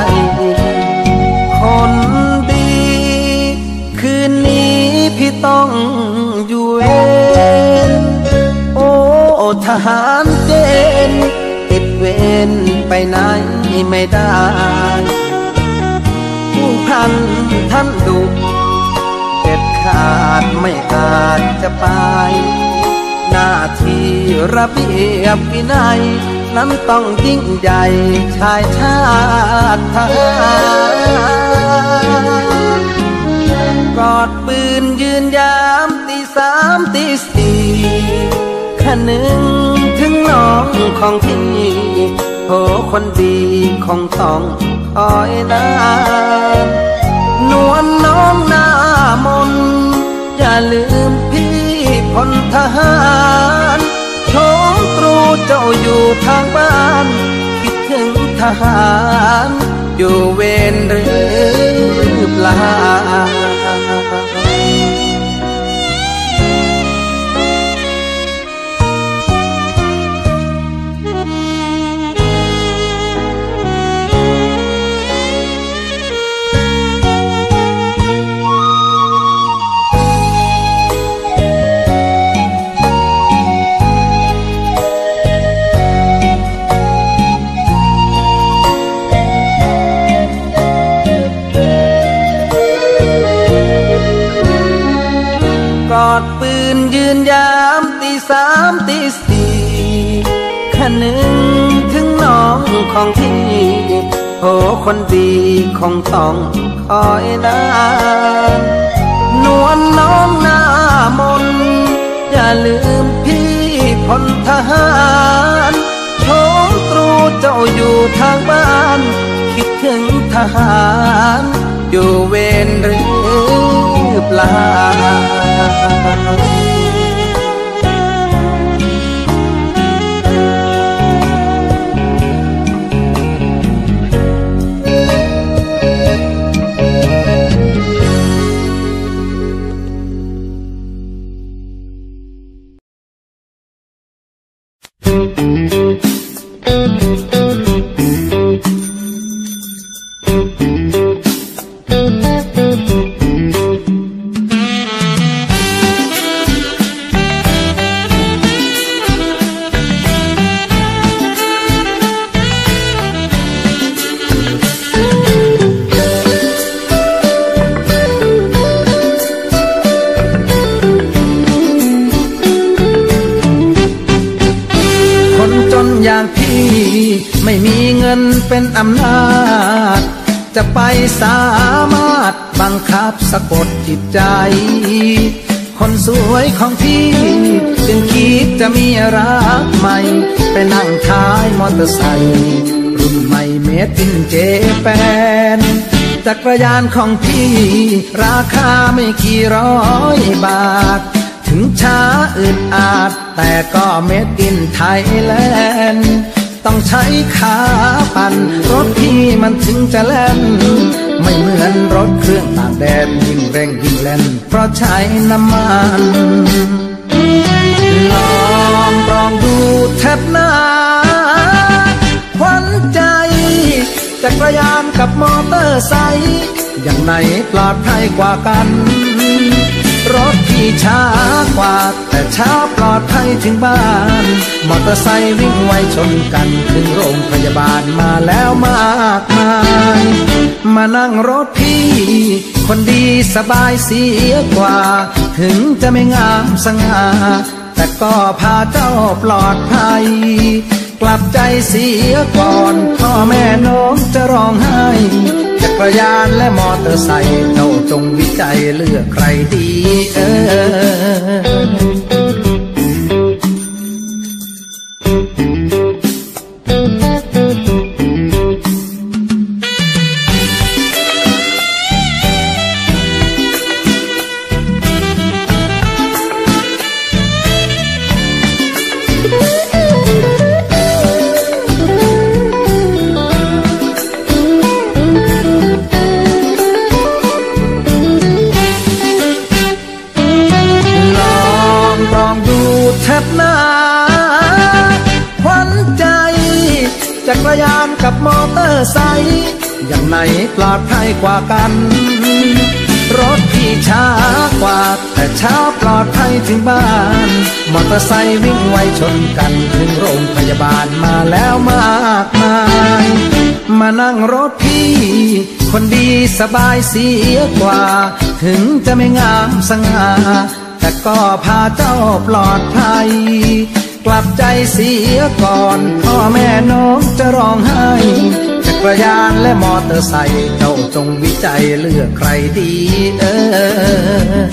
คนดีคืนนี้พี่ต้องอยู่เองโอ้ทหารเกณฑ์ติดเวรไปไหนไม่ได้ผู้พันท่านดุเด็ดขาดไม่อาจจะไปหน้าที่ระเบียบวินัยนั้นต้องยิ่งใหญ่ชายชาติทหารกอดปืนยืนยามตีสามตีสี่ขนึงถึงน้องของพี่โอ้คนดีคงต้องคอยนานนวลน้องหน้ามนอย่าลืมพี่พลทหารโชงตรูเจ้าอยู่ทางบ้านคิดถึงทหารอยู่เวรหรือเปล่ากอดปืนยืนยามตีสามตีสี่ขนึงถึงน้องของพี่โอ้คนดีคงต้องคอยนานนวลน้องหน้ามนอย่าลืมพี่พลทหารโชงตรูเจ้าอยู่ทางบ้านคิดถึงทหารอยู่เวรหรือเปล่าอย่างพี่ไม่มีเงินเป็นอำนาจจะไปสามารถบังคับสะกดจิตใจคนสวยของพี่จึงคิดจะมีรักใหม่ไปนั่งท้ายมอเตอร์ไซค์รุ่นใหม่เมดอินเจแปนจักรยานของพี่ราคาไม่กี่ร้อยบาทถึงช้าอึดอาดแต่ก็เมดอินไทยแลนด์ต้องใช้ขาปั่นรถพี่มันถึงจะแล่นไม่เหมือนรถเครื่องต่างแดนยิ่งเร่งยิ่งแล่นเพราะใช้น้ำมันลองลองดูแทบหน้าขวัญใจจักรยานกับมอเตอร์ไซค์อย่างไหนปลอดภัยกว่ากันรถพี่ช้ากว่าแต่เช้าปลอดภัยถึงบ้านมอเตอร์ไซค์วิ่งไวชนกันถึงโรงพยาบาลมาแล้วมากมายมานั่งรถพี่คนดีสบายเสียกว่าถึงจะไม่งามสง่าแต่ก็พาเจ้าปลอดภัยกลับใจเสียก่อนพ่อแม่น้องจะร้องไห้จักรยานและมอเตอร์ไซค์เจ้าจงวิจัยเลือกใครดีเออจักรยานกับมอเตอร์ไซค์อย่างไหนปลอดภัยกว่ากันรถพี่ช้ากว่าแต่ช้าปลอดภัยถึงบ้านมอเตอร์ไซค์วิ่งไวชนกันถึงโรงพยาบาลมาแล้วมากมายมานั่งรถพี่คนดีสบายเสียกว่าถึงจะไม่งามสง่าแต่ก็พาเจ้าปลอดภัยกลับใจเสียก่อนพ่อแม่น้องจะร้องไห้จักรยานและมอเตอร์ไซค์เจ้าจงวิจัยเลือกใครดีเออ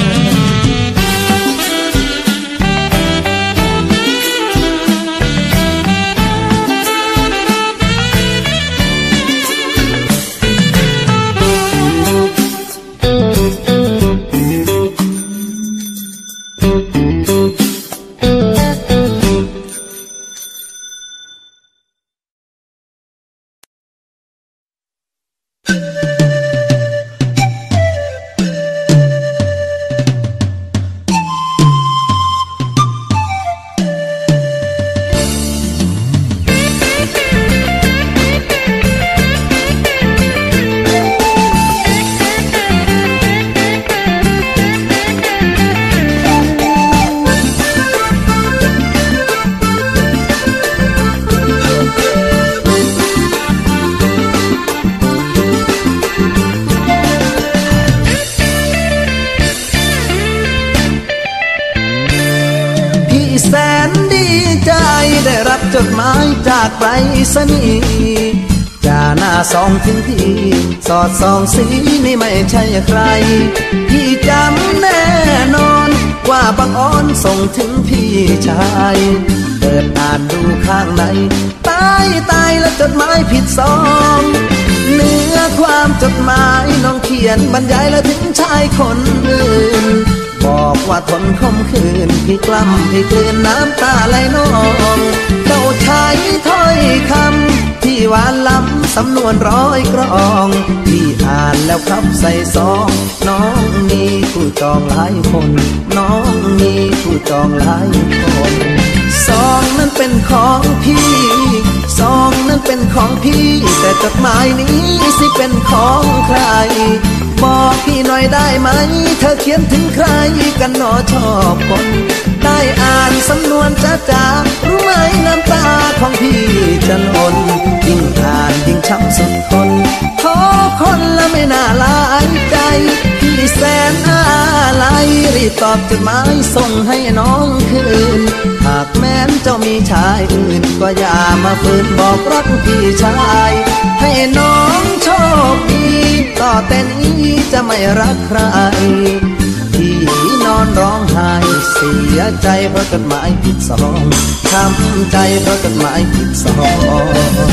จดหมายจากไปรษณีย์จ่าหน้าสองถึงพี่สอดส่องสีนี่ไม่ใช่ใครพี่จำแน่นอนว่าบังอ้อนส่งถึงพี่ชายเปิดอ่านดูข้างในตายตายและจดหมายผิดซองเนื้อความจดหมายน้องเขียนบรรยายและถึงชายคนอื่นบอกว่าทนคมคืนพี่กล้ำพี่กลืนน้ำตาไหลนองเจ้าชายถ้อยคำที่หวานล้ำสำนวนร้อยกรองพี่อ่านแล้วครับใส่ซองน้องมีผู้จองหลายคนน้องมีผู้จองหลายคนซองนั้นเป็นของพี่ซองนั้นเป็นของพี่แต่จดหมายนี้สิเป็นของใครบอกพี่หน่อยได้ไหมเธอเขียนถึงใครกันหนอชอบคนได้อ่านสำนวนจ้าจ้ารู้ไหมน้ำตาของพี่จะหล่นยิ่งอ่านยิ่งช้ำสุดทนท้อคนละไม่น่าลายใจพี่แสนอะไรรีบตอบจดหมายส่งให้น้องคืนหากแม้นเจ้ามีชายอื่นก็อย่ามาฝืนบอกรักพี่ชายให้น้องโชคดีต่อแต่นี้จะไม่รักใครพี่นอนร้องไห้เสียใจเพราะจดหมายผิดซองช้ำใจเพราะจดหมายผิดซอง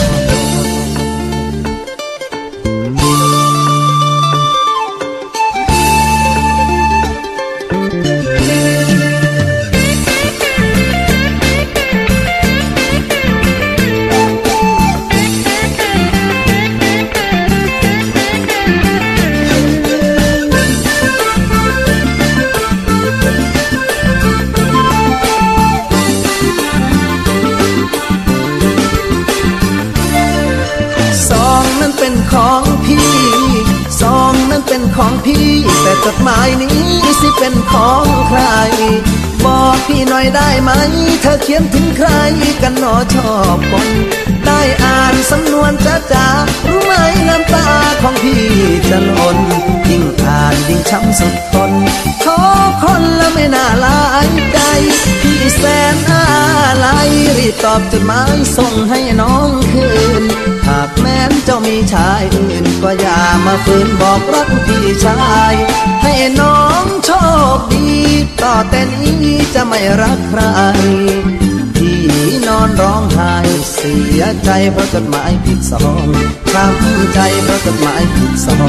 ของพี่ซองนั้นเป็นของพี่แต่จดหมายนี้สิเป็นของใครบอกพี่หน่อยได้ไหมเธอเขียนถึงใครกันหนอชอบคนได้อ่านสำนวนจ้าจ้ารู้ไหมน้ำตาของพี่จะหล่นยิ่งอ่านยิ่งช้ำสุดทนขอคนละไม่น่าลายใจพี่แสนอะไรรีบตอบจดหมายส่งให้น้องคืนหากแม้นเจ้ามีชายอื่นก็อย่ามาฝืนบอกรักพี่ชายให้น้องโชคดีต่อแต่นี้จะไม่รักใครพี่นอนร้องไห้เสียใจเพราะจดหมายผิดสองช้ำใจเพราะจดหมายผิดสอง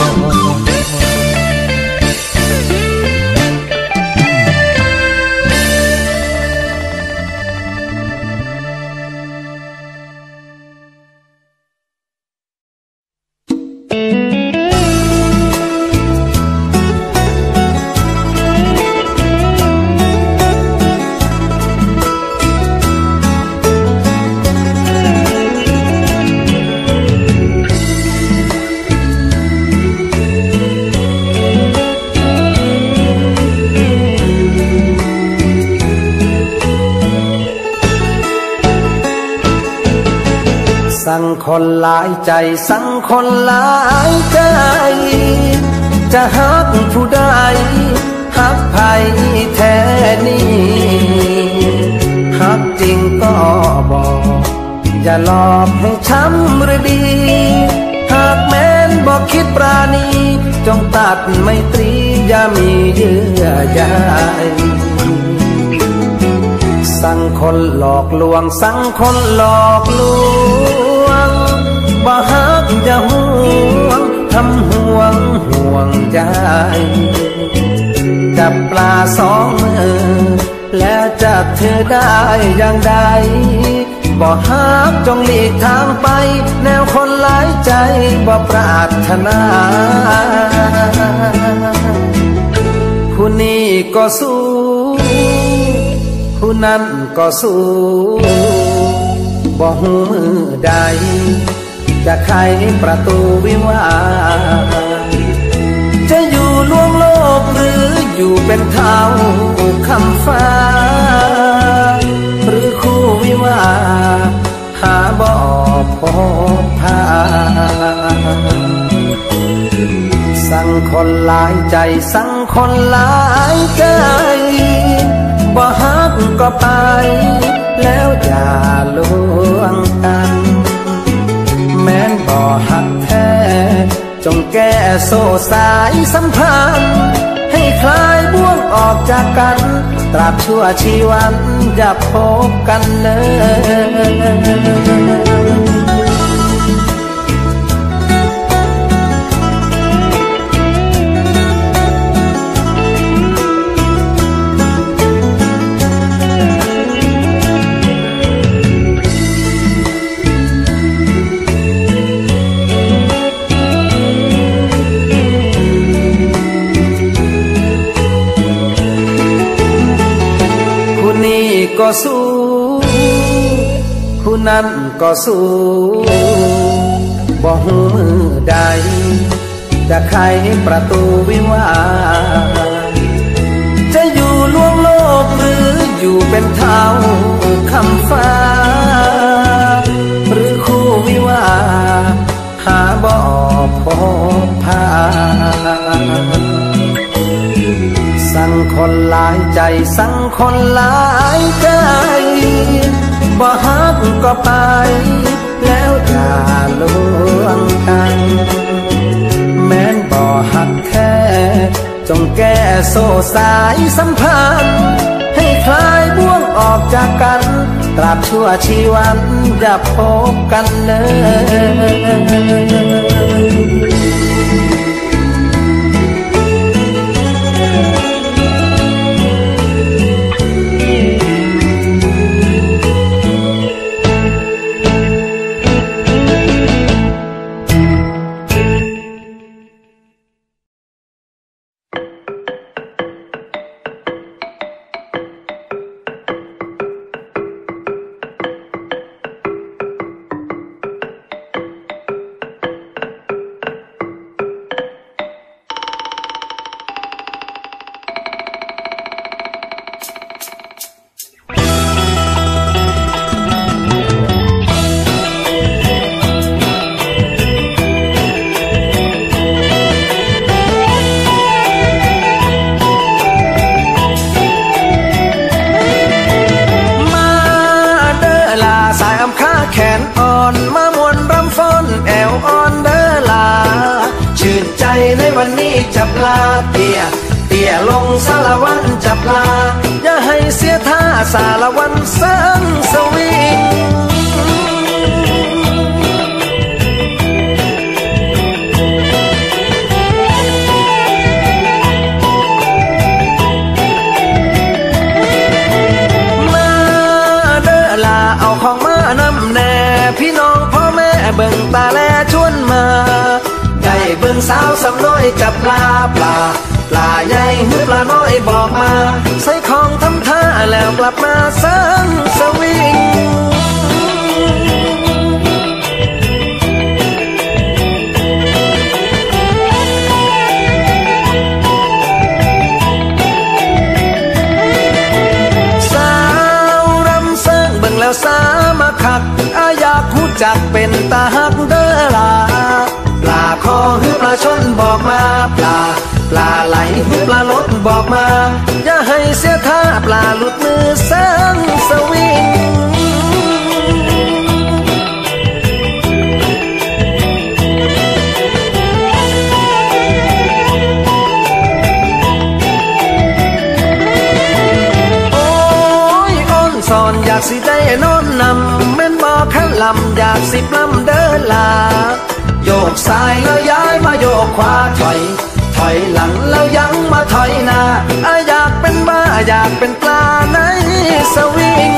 สั่งคนหลายใจสั่งคนหลายใจจะฮักผู้ใดฮักไผแท้นี้ฮักจริงก็บอกอย่าหลอกให้ช้ำหรือดีหากแม้นบอกคิดปราณีจงตัดไมตรีอย่ามีเยื่อใยสั่งคนหลอกลวงสั่งคนหลอกลวงบ่ฮักอย่าห่วงทำห่วงห่วงใจจับปลาสองมือแล้วจับเธอได้อย่างใดบ่ฮักจงหลีกทางไปแนวคนหลายใจบ่ปรารถนาผู้นี้ก็สู้ผู้นั้นก็สู้บ่หูมือใดจะไขประตูวิวาจะอยู่ล่วงโลกหรืออยู่เป็นเท้าคำฟ้าหรือคู่วิวาหาบ่พบพาสั่งคนหลายใจสั่งคนหลายใจบ่ฮักก็ไปแล้วอย่าลวงกันแม้นบ่ฮักแท้จงแก้โซ่สายสัมพันธ์ให้คลายบ่วงออกจากกันตราบชั่วชีวันอย่าพบกันเลยก็สู้ผู้นั้นก็สู้บ่หูมือใดจะไขประตูวิวาจะอยู่ล่วงโลกหรืออยู่เป็นเท้าคำฟ้าหรือคู่วิวาหาบ่พบพาสั่งคนหลายใจสั่งคนหลายใจบ่ฮักก็ไปแล้วอย่าลวงกันแม้นบ่ฮักแท้จงแก้โซ่สายสัมพันธ์ให้คลายบ่วงออกจากกันตราบชั่วชีวันอย่าพบกันเลยอนมามวนรำฟ้อนแอวอ่อนเด้อลาชื่นใจในวันนี้จับลาเตี่ยเตี่ยลงสารวันจับลาอย่าให้เสียท่าสารวันเสิงสวิงเอาของมานำแน่พี่น้องพ่อแม่เบิ่งตาแลชวนมาได้เบิ่งสาวสำน้อยจับปลาปลาปลาใหญ่หรือปลาน้อยบอกมาใส่ของทำท่าแล้วกลับมาเสิงสวิงสามาขักอาอยากหูจักเป็นตาหักเด้อลาปลาคอหรือปลาชนบอกมาปลาปลาไหลหรือปลาลดบอกมาอย่าให้เสียท่าปลาหลุดมือเสิงสวิงสอนอยากสิได้นอนนำแม่นบอกขันลำอยากสิปล้ำเดินลาโยกซ้ายแล้วย้ายมาโยกขวาถอยถอยหลังแล้วยังมาถอยหน้าอยากเป็นบ้าอยากเป็นปลาในสวิง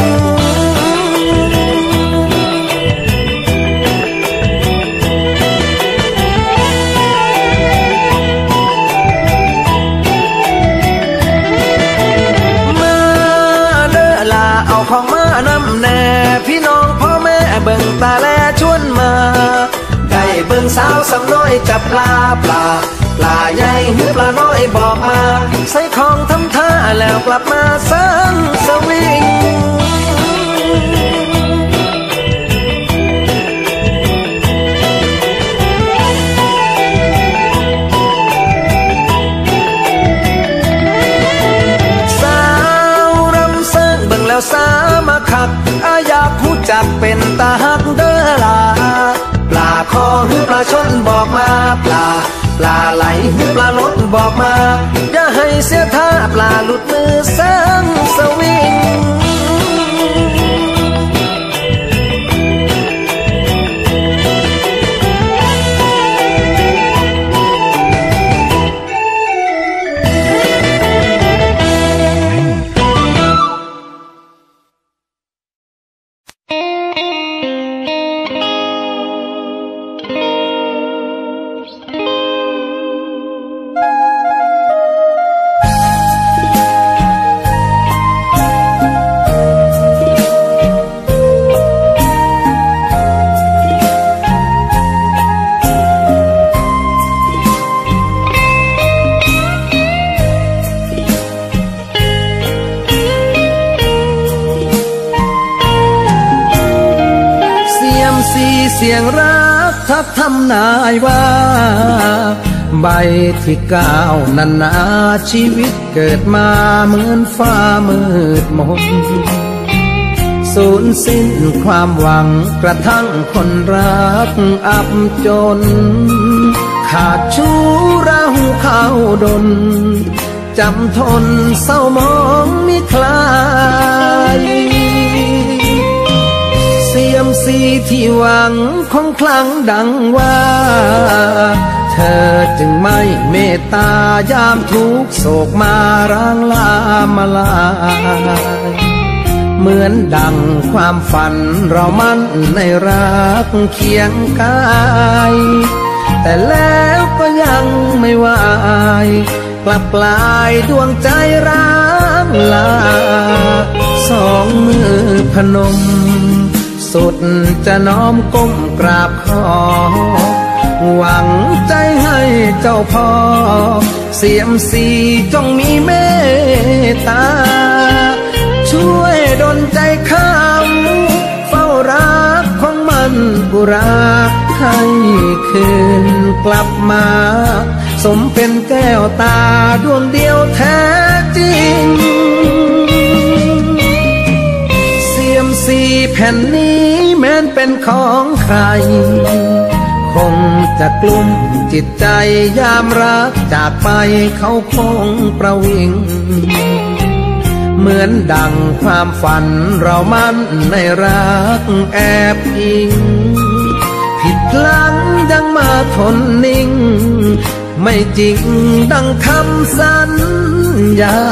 เอาของมานำแน่พี่น้องพ่อแม่เบิ่งตาแลชวนมาได้เบิ่งสาวสำน้อยจับปลาปลาปลาใหญ่หรือปลาน้อยบอกมาใส่ของทำท่าแล้วกลับมาเสิงสวิงสามาขักอาอยากหูจักเป็นตาหักเด้อลาปลาคอหรือปลาชนบอกมาปลาปลาไหลหรือปลาลดบอกมาอย่าให้เสียท่าปลาหลุดมือเสิงสวิงเสียงรักทักทำนายว่าใบที่เก้านันนาชีวิตเกิดมาเหมือนฟ้ามืดมนสูญสิ้นความหวังกระทั่งคนรักอับจนขาดชู้เราเข้าดนจำทนเศร้ามองมิคลายเสียมสีที่หวังคงคลั่งดังว่าเธอจึงไม่เมตตายามทุกโศกมาร่างลามาลายเหมือนดังความฝันเรามั่นในรักเคียงกายแต่แล้วก็ยังไม่วายกลับกลายดวงใจร้างลาสองมือพนมสุดจะน้อมก้มกราบขอหวังใจให้เจ้าพ่อเสียมสีจงมีเมตตาช่วยดลใจข้ามเฝ้ารักของมันกุรักให้คืนกลับมาสมเป็นแก้วตาดวงเดียวแท้จริงเสียมสีแผ่นนี้แม้นเป็นของใครคงจะกลุ้มจิตใจยามรักจากไปเขาคงประวิงเหมือนดังความฝันเรามันในรักแอบอิงผิดหลังยังมาทนนิ่งไม่จริงดังคำสัญญา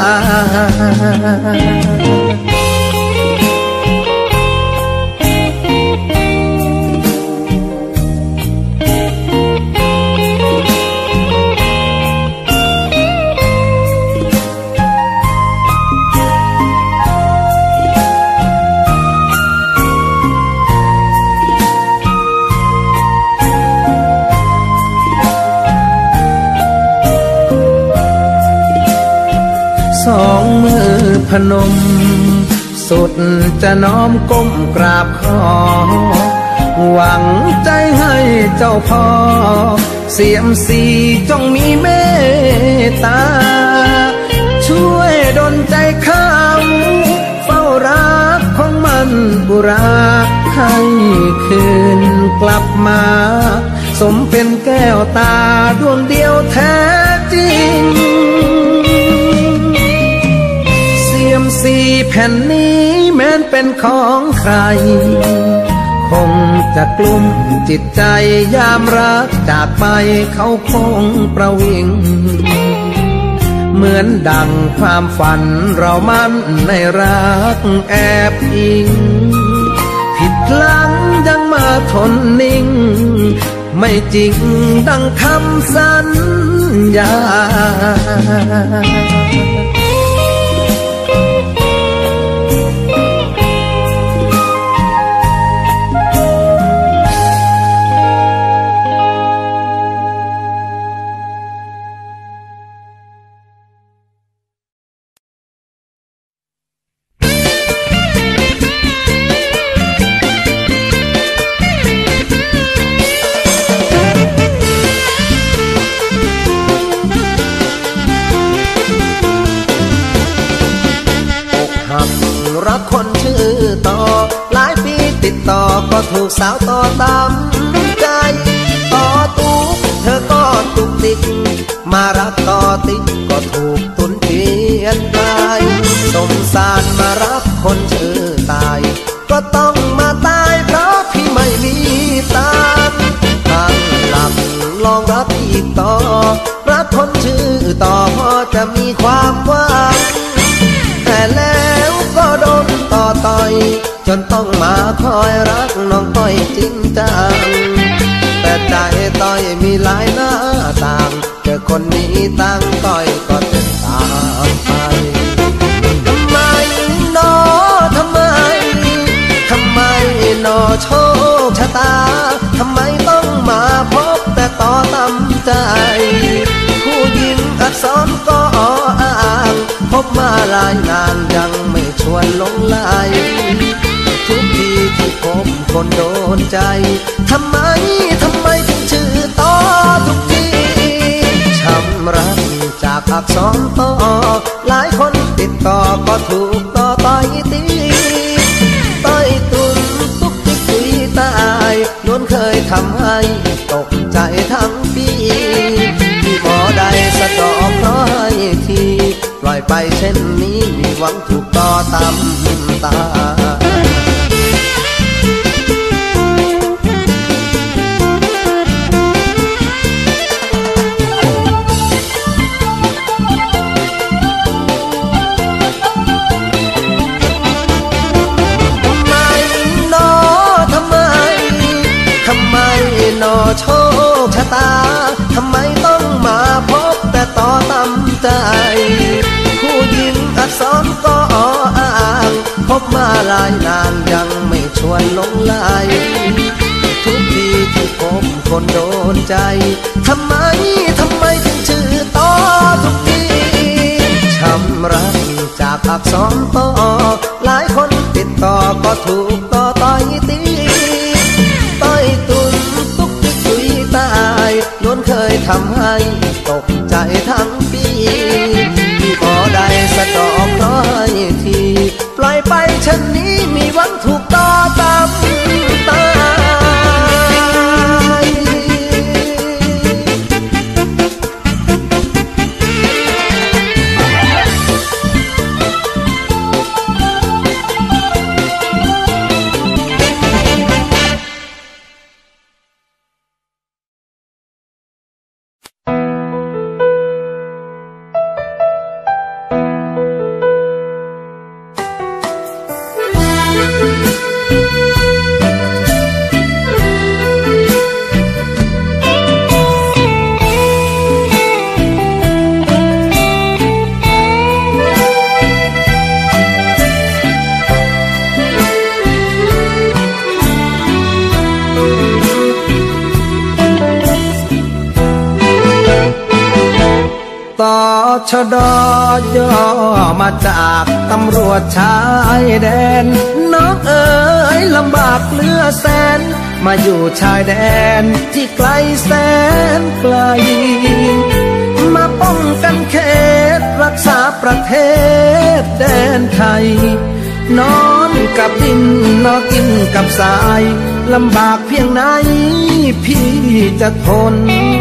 สองมือพนมสุดจะน้อมก้มกราบขอหวังใจให้เจ้าพ่อเสียมสีจงมีเมตตาช่วยดลใจเขาเฝ้ารักของมันบุราให้คืนกลับมาสมเป็นแก้วตาดวงเดียวแท้จริงสี่แผ่นนี้แม้นเป็นของใครคงจะกลุ้มจิตใจยามรักจากไปเขาคงประวิงเหมือนดังความฝันเรามันในรักแอบอิงผิดหลังยังมาทนนิ่งไม่จริงดังคำสัญญารักคนชื่อต่อหลายปีติดต่อก็ถูกสาวต่อตามใจต่อตุกเธอก็ตุกติกมารักต่อติกก็ถูกตุนเปลี่ยนไปสมสารมารักคนชื่อตายก็ต้องมาตายเพราะพี่ไม่มีตังค์ทางหลับลองรักอีกต่อรักคนชื่อต่อพอจะมีความหวังแต่แล้วก็โดนต่อต่อยจนต้องมาคอยรักน้องต้อยจริงจังแต่ใจต้อยมีหลายหน้าต่างเจอคนนี้ตั้งต้อยก็เดินตามไปทำไมนอทำไมทำไมนอโชคชะตาทำไมต้องมาพบแต่ต่อตำใจผู้หญิงอักษรก็อ้างพบมาหลายนานยังไม่ชวนลงไหลทุกทีที่พบคนโดนใจทำไมทำไมถึงชื่อต่อทุกทีช้ำรักจากอักษรต่อหลายคนติดต่อก็ถูกต่อต่อยตีต่อยตุนทุกที่คุยตายล้วนเคยทำให้ตกใจทั้งปีที่บ่ได้สะดอกเพราะให้ทีปล่อยไปเช่นนี้มีหวังถูกต่อตามตานอโชคชะตาทำไมต้องมาพบแต่ต่อตำใจผู้หญิงอักษรก็อ้างพบมาหลายนานยังไม่ชวนลงไหลทุกทีที่พบคนโดนใจทำไมทำไมถึงชื่อต่อทุกทีช้ำรักจากอักษรต่อหลายคนติดต่อก็ถูกต่อต่อยตีต่อยตุนตายล้วนเคยทำให้ตกใจทั้งปีที่บ่ได้สะดอกเพราะให้ทีปล่อยไปเช่นนี้มีหวังถูกต่อตามตาชดย่อมาจากตำรวจชายแดนน้องเอ๋ยลำบากเหลือแสนมาอยู่ชายแดนที่ไกลแสนไกลมาป้องกันเขตรักษาประเทศแดนไทยนอนกับดินนอนกินกับทรายลำบากเพียงไหนพี่จะทน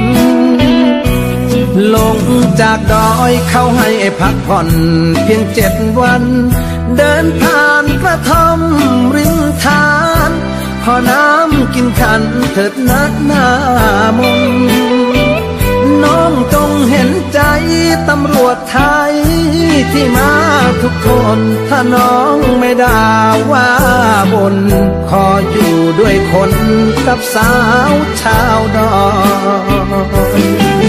ลงจากดอยเขาให้พักผ่อนเพียงเจ็ดวันเดินผ่านกระท่อมริมทานขอน้ำกินขันเถิดนักหน้ามนน้องจงเห็นใจตำรวจไทยที่มาทุกคนถ้าน้องไม่ด่าว่าบนขออยู่ด้วยคนกับสาวชาวดอย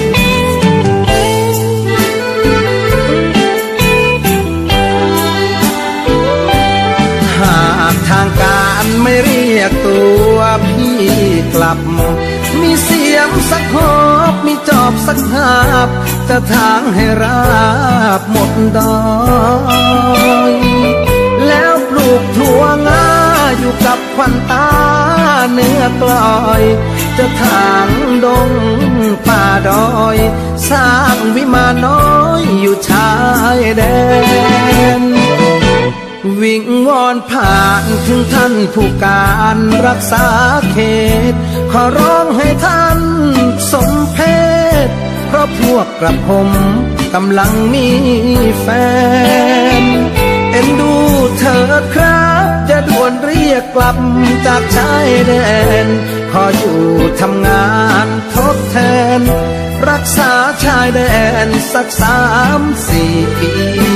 หากทางการไม่เรียกตัวพี่กลับมีเสียมสักหอบมีจอบสักหาบจะทางให้ราบหมดดอยแล้วปลูกถั่วงาอยู่กับควันตาเนื้อกลอยจะทางดงป่าดอยสร้างวิมานน้อยอยู่ชายแดนวิงวอนผ่านถึงท่านผู้การรักษาเขตขอร้องให้ท่านสมเพชเพราะพวกกระผมกำลังมีแฟนเอ็นดูเถิดครับจะด่วนเรียกกลับจากชายแดนขออยู่ทำงานทดแทนรักษาชายแดนสักสามสี่ปี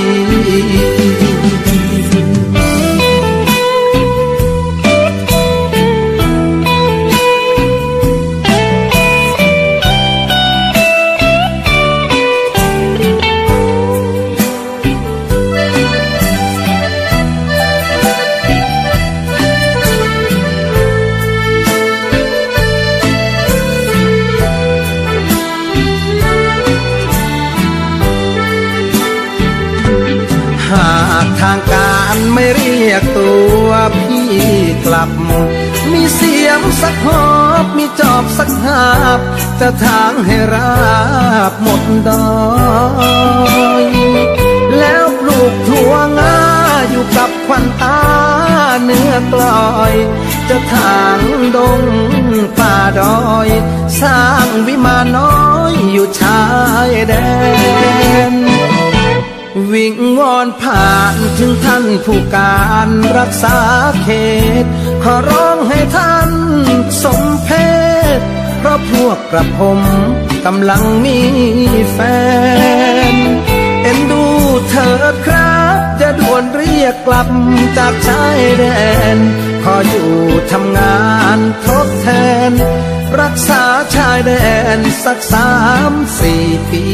ทางการไม่เรียกตัวพี่กลับมีเสียมสักหอบมีจอบสักหาบจะทางให้ราบหมดดอยแล้วปลูกถั่วงาอยู่กับควันตาเนื้อกลอยจะทางดงป่าดอยสร้างวิมานน้อยอยู่ชายแดนวิงวอนผ่านถึงท่านผู้การรักษาเขตขอร้องให้ท่านสมเพชเพราะพวกกระผมกำลังมีแฟนเอ็นดูเถิดครับจะด่วนเรียกกลับจากชายแดนขออยู่ทำงานทดแทนรักษาชายแดนสักสามสี่ปี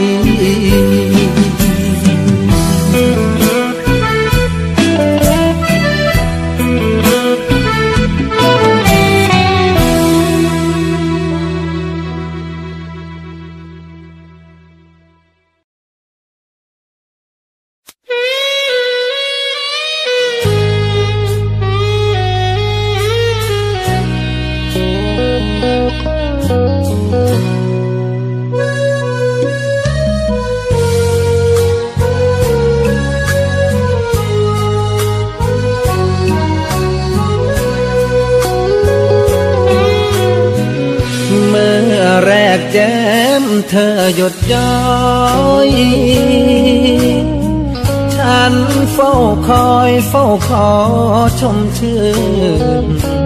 แย้มเธอหยดย้อยฉันเฝ้าคอยเฝ้าขอชมชื่น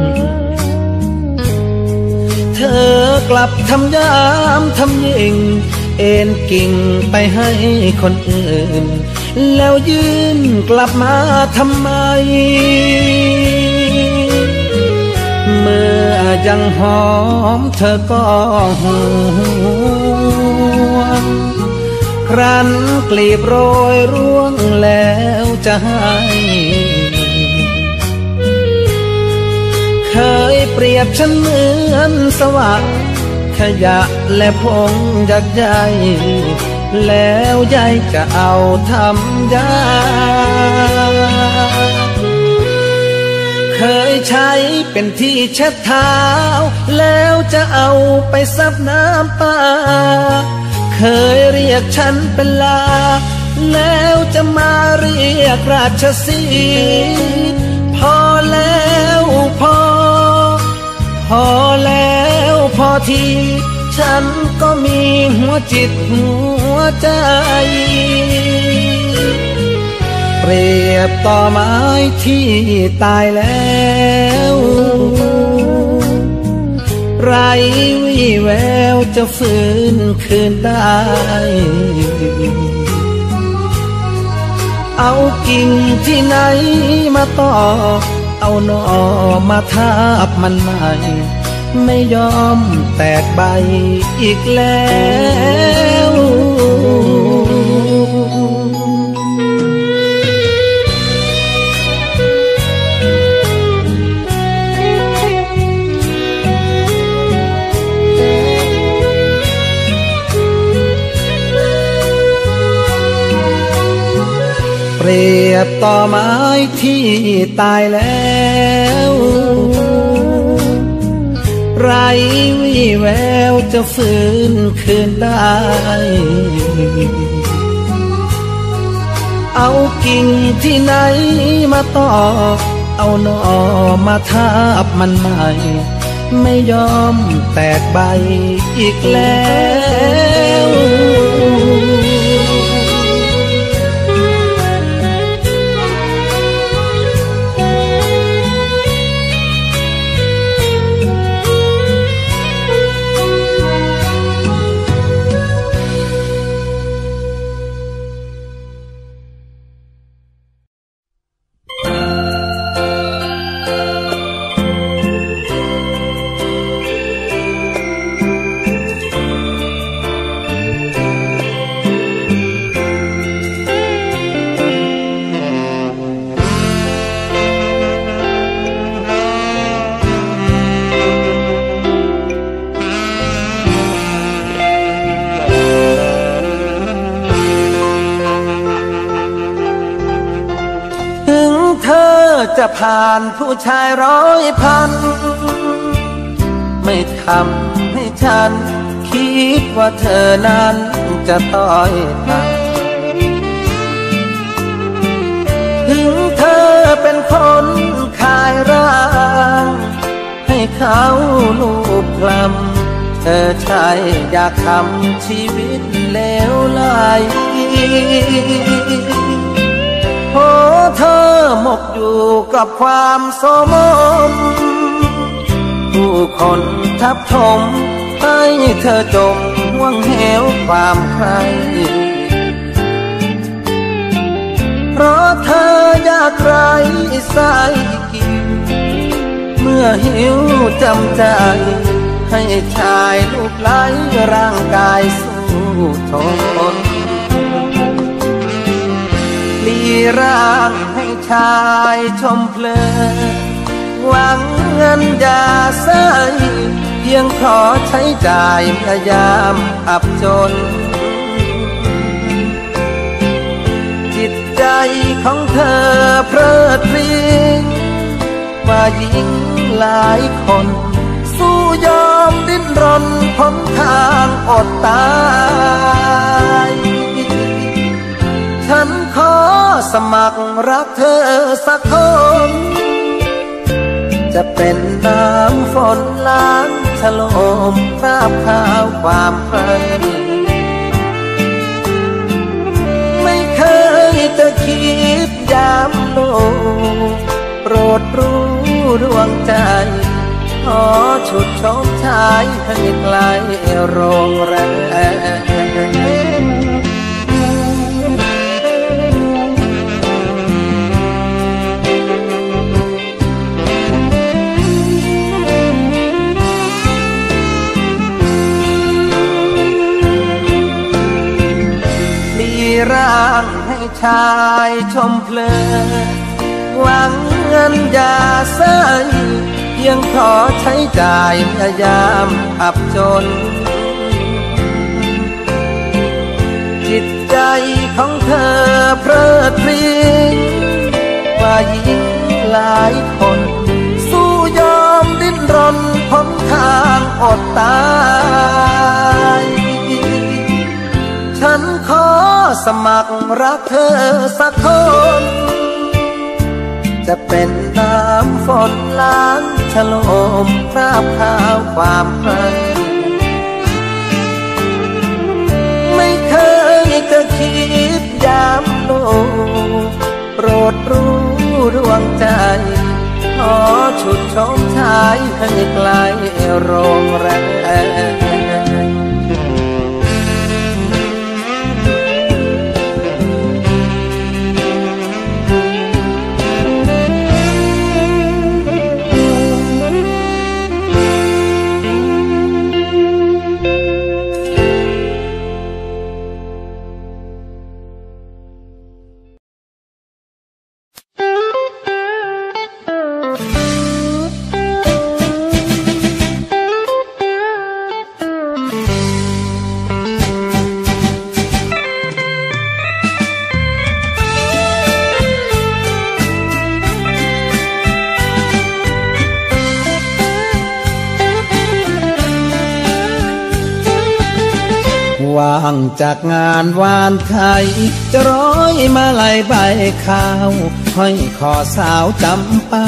เธอกลับทำยามทำยิ่งเอ็นกิ่งไปให้คนอื่นแล้วยื่นกลับมาทำไมเมื่อยังหอมเธอก็ห่วงครั้นกลีบโรยร่วงแล้วจะให้เคยเปรียบฉันเหมือนสวะขยะและพงยักษ์ใหญ่แล้วยายจะเอาทำยาเคยใช้เป็นที่เช็ดเท้าแล้วจะเอาไปซับน้ำตาเคยเรียกฉันเป็นลาแล้วจะมาเรียกราชสีห์พอแล้วพอพอแล้วพอทีฉันก็มีหัวจิตหัวใจเปรียบต่อไม้ที่ตายแล้วไรวี่แววจะฟื้นคืนได้เอากิ่งที่ไหนมาต่อเอาหน่อมาทาบมันใหม่ไม่ยอมแตกใบอีกแล้วเปรียบต่อไม้ที่ตายแล้วไรวี่แววจะฟื้นคืนได้เอากิ่งที่ไหนมาต่อเอาหน่อมาทาบมันใหม่ไม่ยอมแตกใบอีกแล้วจะผ่านผู้ชายร้อยพันไม่ทำให้ฉันคิดว่าเธอนั้นจะต้อยต่ำถึงเธอเป็นคนขายร่างให้เขาลูบคลำเธอใช่อยากทำชีวิตเลวไหลโอ้เธอหมกอยู่กับความโสมมผู้คนทับถมให้เธอจมห่วงเหวความใครเพราะเธออยากไร้สายกินเมื่อหิวจำใจให้ชายลูกไหลร่างกายสู้ทนลีร่างให้ชายชมเพลินหวังเงินยาใส่เพียงขอใช้จ่ายพยายามอับจนจิตใจของเธอเพลิดเพลินว่าหญิงหลายคนสู้ยอมดิ้นรนพ้นทางอดตายฉันขอสมัครรักเธอสักคนจะเป็นน้ำฝนล้างฉโลมคราบขาวความใครไม่เคยจะคิดยามโลกโปรดรู้ดวงใจขอฉุดชมชายให้ไกลโรงแรมร่างให้ชายชมเพลินหวังเงินยาใส่เพียงขอใช้จ่ายพยายามอับจนจิใจของเธอเพลิดเพลินว่าหญิงหลายคนสู้ยอมดิ้นรนพ้นทางอดตายฉันขอสมัครรักเธอสักคนจะเป็นน้ำฝนล้างฉโลมคราบขาวความให้ไม่เคยจะคิดยามโลกโปรดรู้ดวงใจขอฉุดชมชายให้ไกลโรงแรมว่างจากงานวานไข่จะร้อยมาลัยใบข้าวห้อยคอสาวจำปา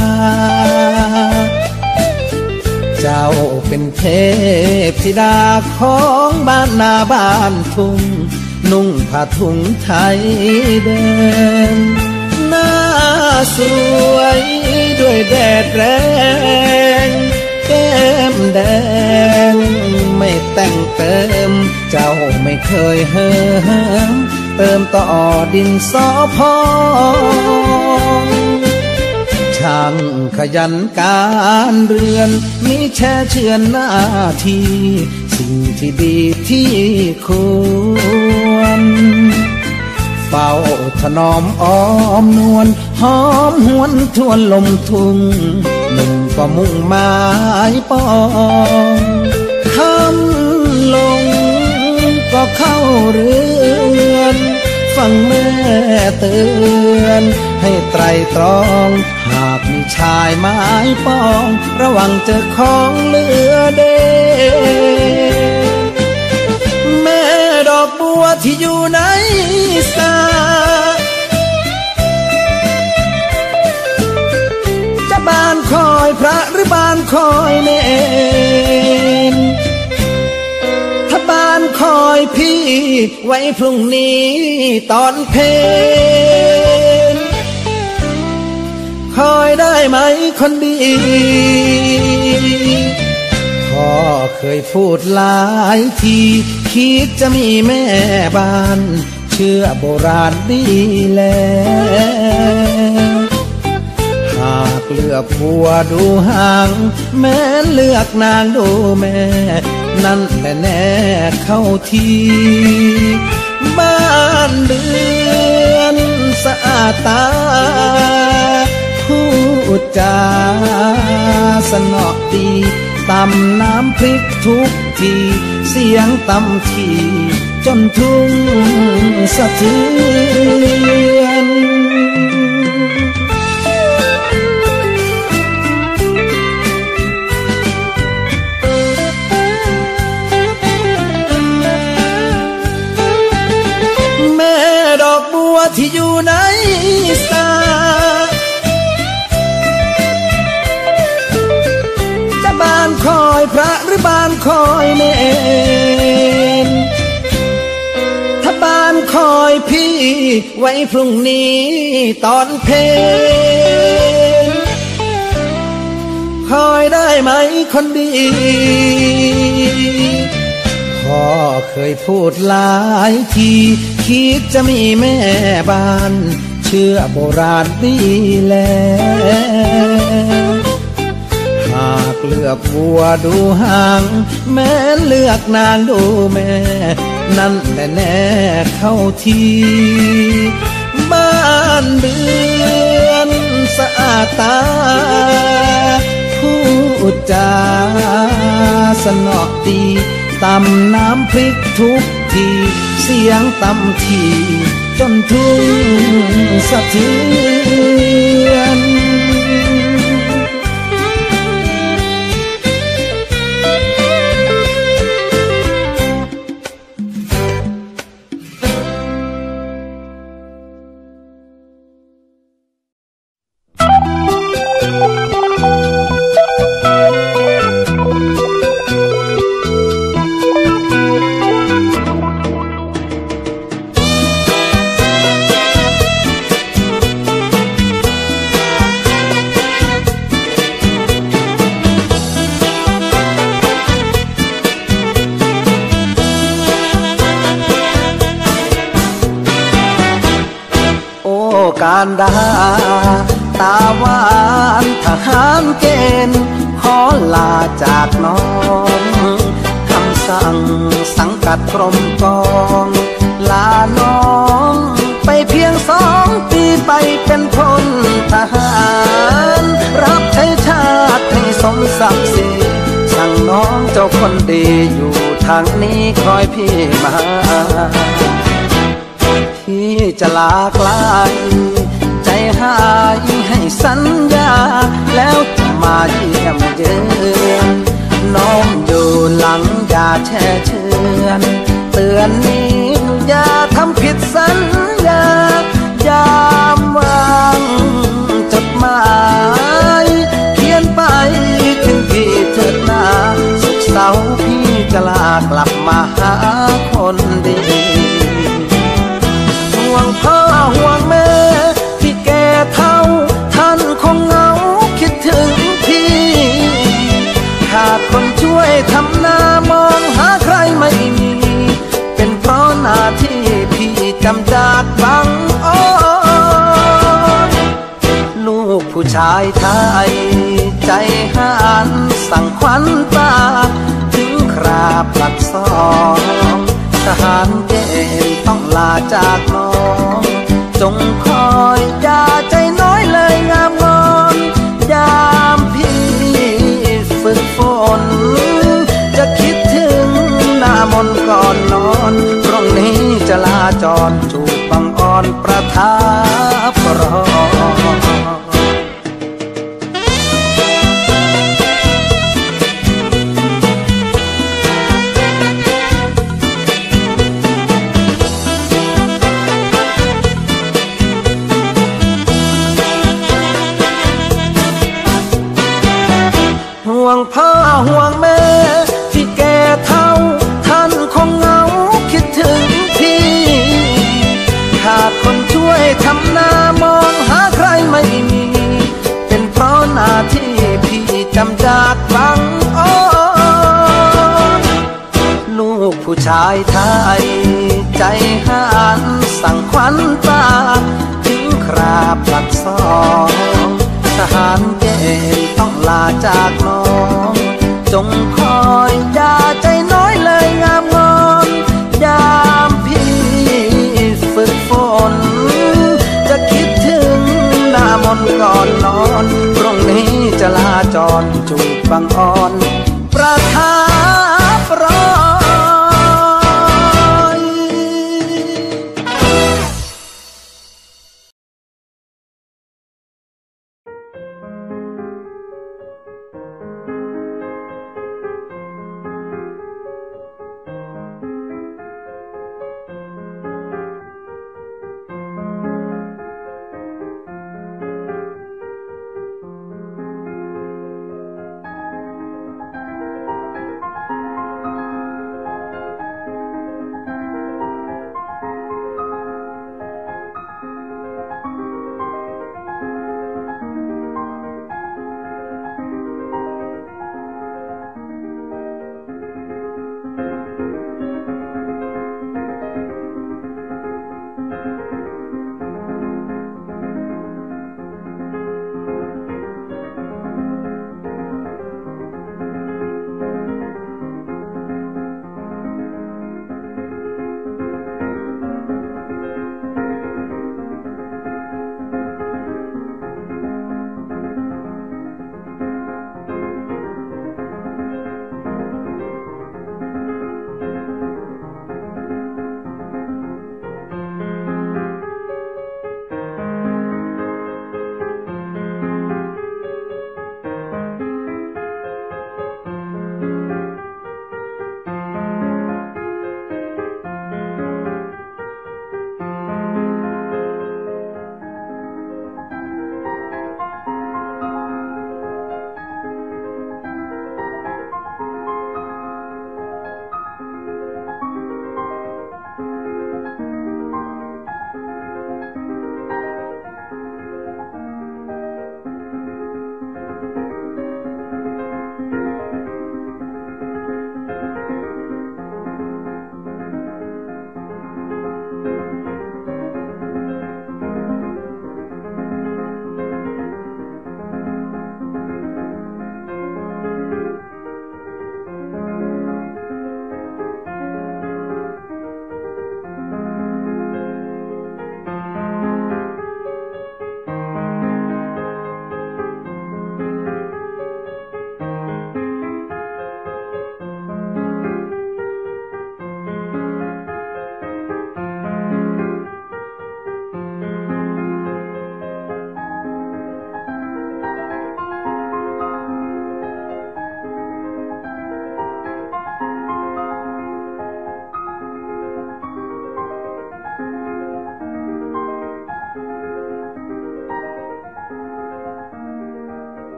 เจ้าเป็นเทพธิดาของบ้านนาบ้านทุ่งนุ่งผ้าถุงไทยแดงหน้าสวยด้วยแดดแรงแก้มแดงไม่แต่งเติมเจ้าไม่เคยเหิมเติมต่อดินสอพองช่างขยันการเรือนมีแช่เชือนหน้าที่สิ่งที่ดีที่ควรเฝ้าถนอมอ้อมนวลหอมหวนทวนลมทุ่งหนุ่มก็มุ่งหมายปองคำลงก็เข้าเรือนฟังแม่เตือนให้ไตรตรองหากมีชายไม้ปองระวังเจอของเหลือเดแม่ดอกบัวที่อยู่ในสาจะบานคอยพระหรือบานคอยเนรถ้าบานคอยพี่ไว้พรุ่งนี้ตอนเพลงคอยได้ไหมคนดีพ่อเคยพูดหลายทีคิดจะมีแม่บ้านเชื่อโบราณดีแล้วหากเลือกบัวดูห่างแม้เลือกนางดูแม่นั่นแหละแน่เข้าทีบ้านเรือนสะอาดตาพูดจาสนอดีตำน้ำพริกทุกทีเสียงตำทีจนทุ่งสะเทือนแม่ดอกบัวที่อยู่ในสาบานคอยพระหรือบานคอยเนรถ้าบานคอยพี่ไว้พรุ่งนี้ตอนเพลงคอยได้ไหมคนดีพ่อเคยพูดหลายทีคิดจะมีแม่บ้านเชื่อโบราณดีแล้วหากเลือกบัวดูห่างแม้เลือกนางดูแม่นั่นแหละแน่เข้าทีบ้านเรือนสะอาดตาพูดจาสนอดีตำน้ำพริกทุกทีเสียงต่ำทีจนถึงสะเทือน การดาตาหวานทหารเกณฑ์ขอลาจากน้องคำสั่งสังกัดกรมกองลาน้องไปเพียงสองปีไปเป็นพลทหารรับใช้ชาติให้สมศักดิ์ศรีสั่งน้องเจ้าคนดีอยู่ทางนี้คอยพี่มาพี่จะลาไกลใจหายให้สัญญาแล้วจะมาเยี่ยมเยือนน้องอยู่หลังอย่าแช่เชือนเตือนนี้อย่าทำผิดสัญญายามวางจดหมายเขียนไปถึงพี่เถิดนาสุขเสาร์พี่จะลากลับมาหาคนดีห่วงพ่อห่วงแม่ที่แก่เท่าท่านคงเหงาคิดถึงพี่ขาดคนช่วยทำหน้ามองหาใครไม่มีเป็นเพราะหน้าที่พี่จำจากบังอ้อนลูกผู้ชายไทยใจหันสั่งขวัญตาถึงคราบหลักสองทหารเกณฑ์ต้องลาจากน้องจงคอยอย่าใจน้อยเลยงามงอนยามพี่ฝึกฝนจะคิดถึงหน้ามนต์ก่อนนอนตรงนี้จะลาจรจูบบังอ่อนประทับรอห่วงพ่อห่วงแม่ที่แก่เท่าท่านคงเหงาคิดถึงพี่ขาดคนช่วยทำหน้ามองหาใครไม่มีเป็นเพราะหน้าที่พี่จำจากบังอ้อนลูกผู้ชายไทยใจหันสั่งขวัญตาถึงคราบหลักสองทหารเกณฑ์ต้องลาจากน้องจงคอยอย่าใจน้อยเลยงามงอนยามพี่ฝึกฝนจะคิดถึงหน้ามนต์ก่อนนอนตรงนี้จะลาจรจูบบังอ่อนประ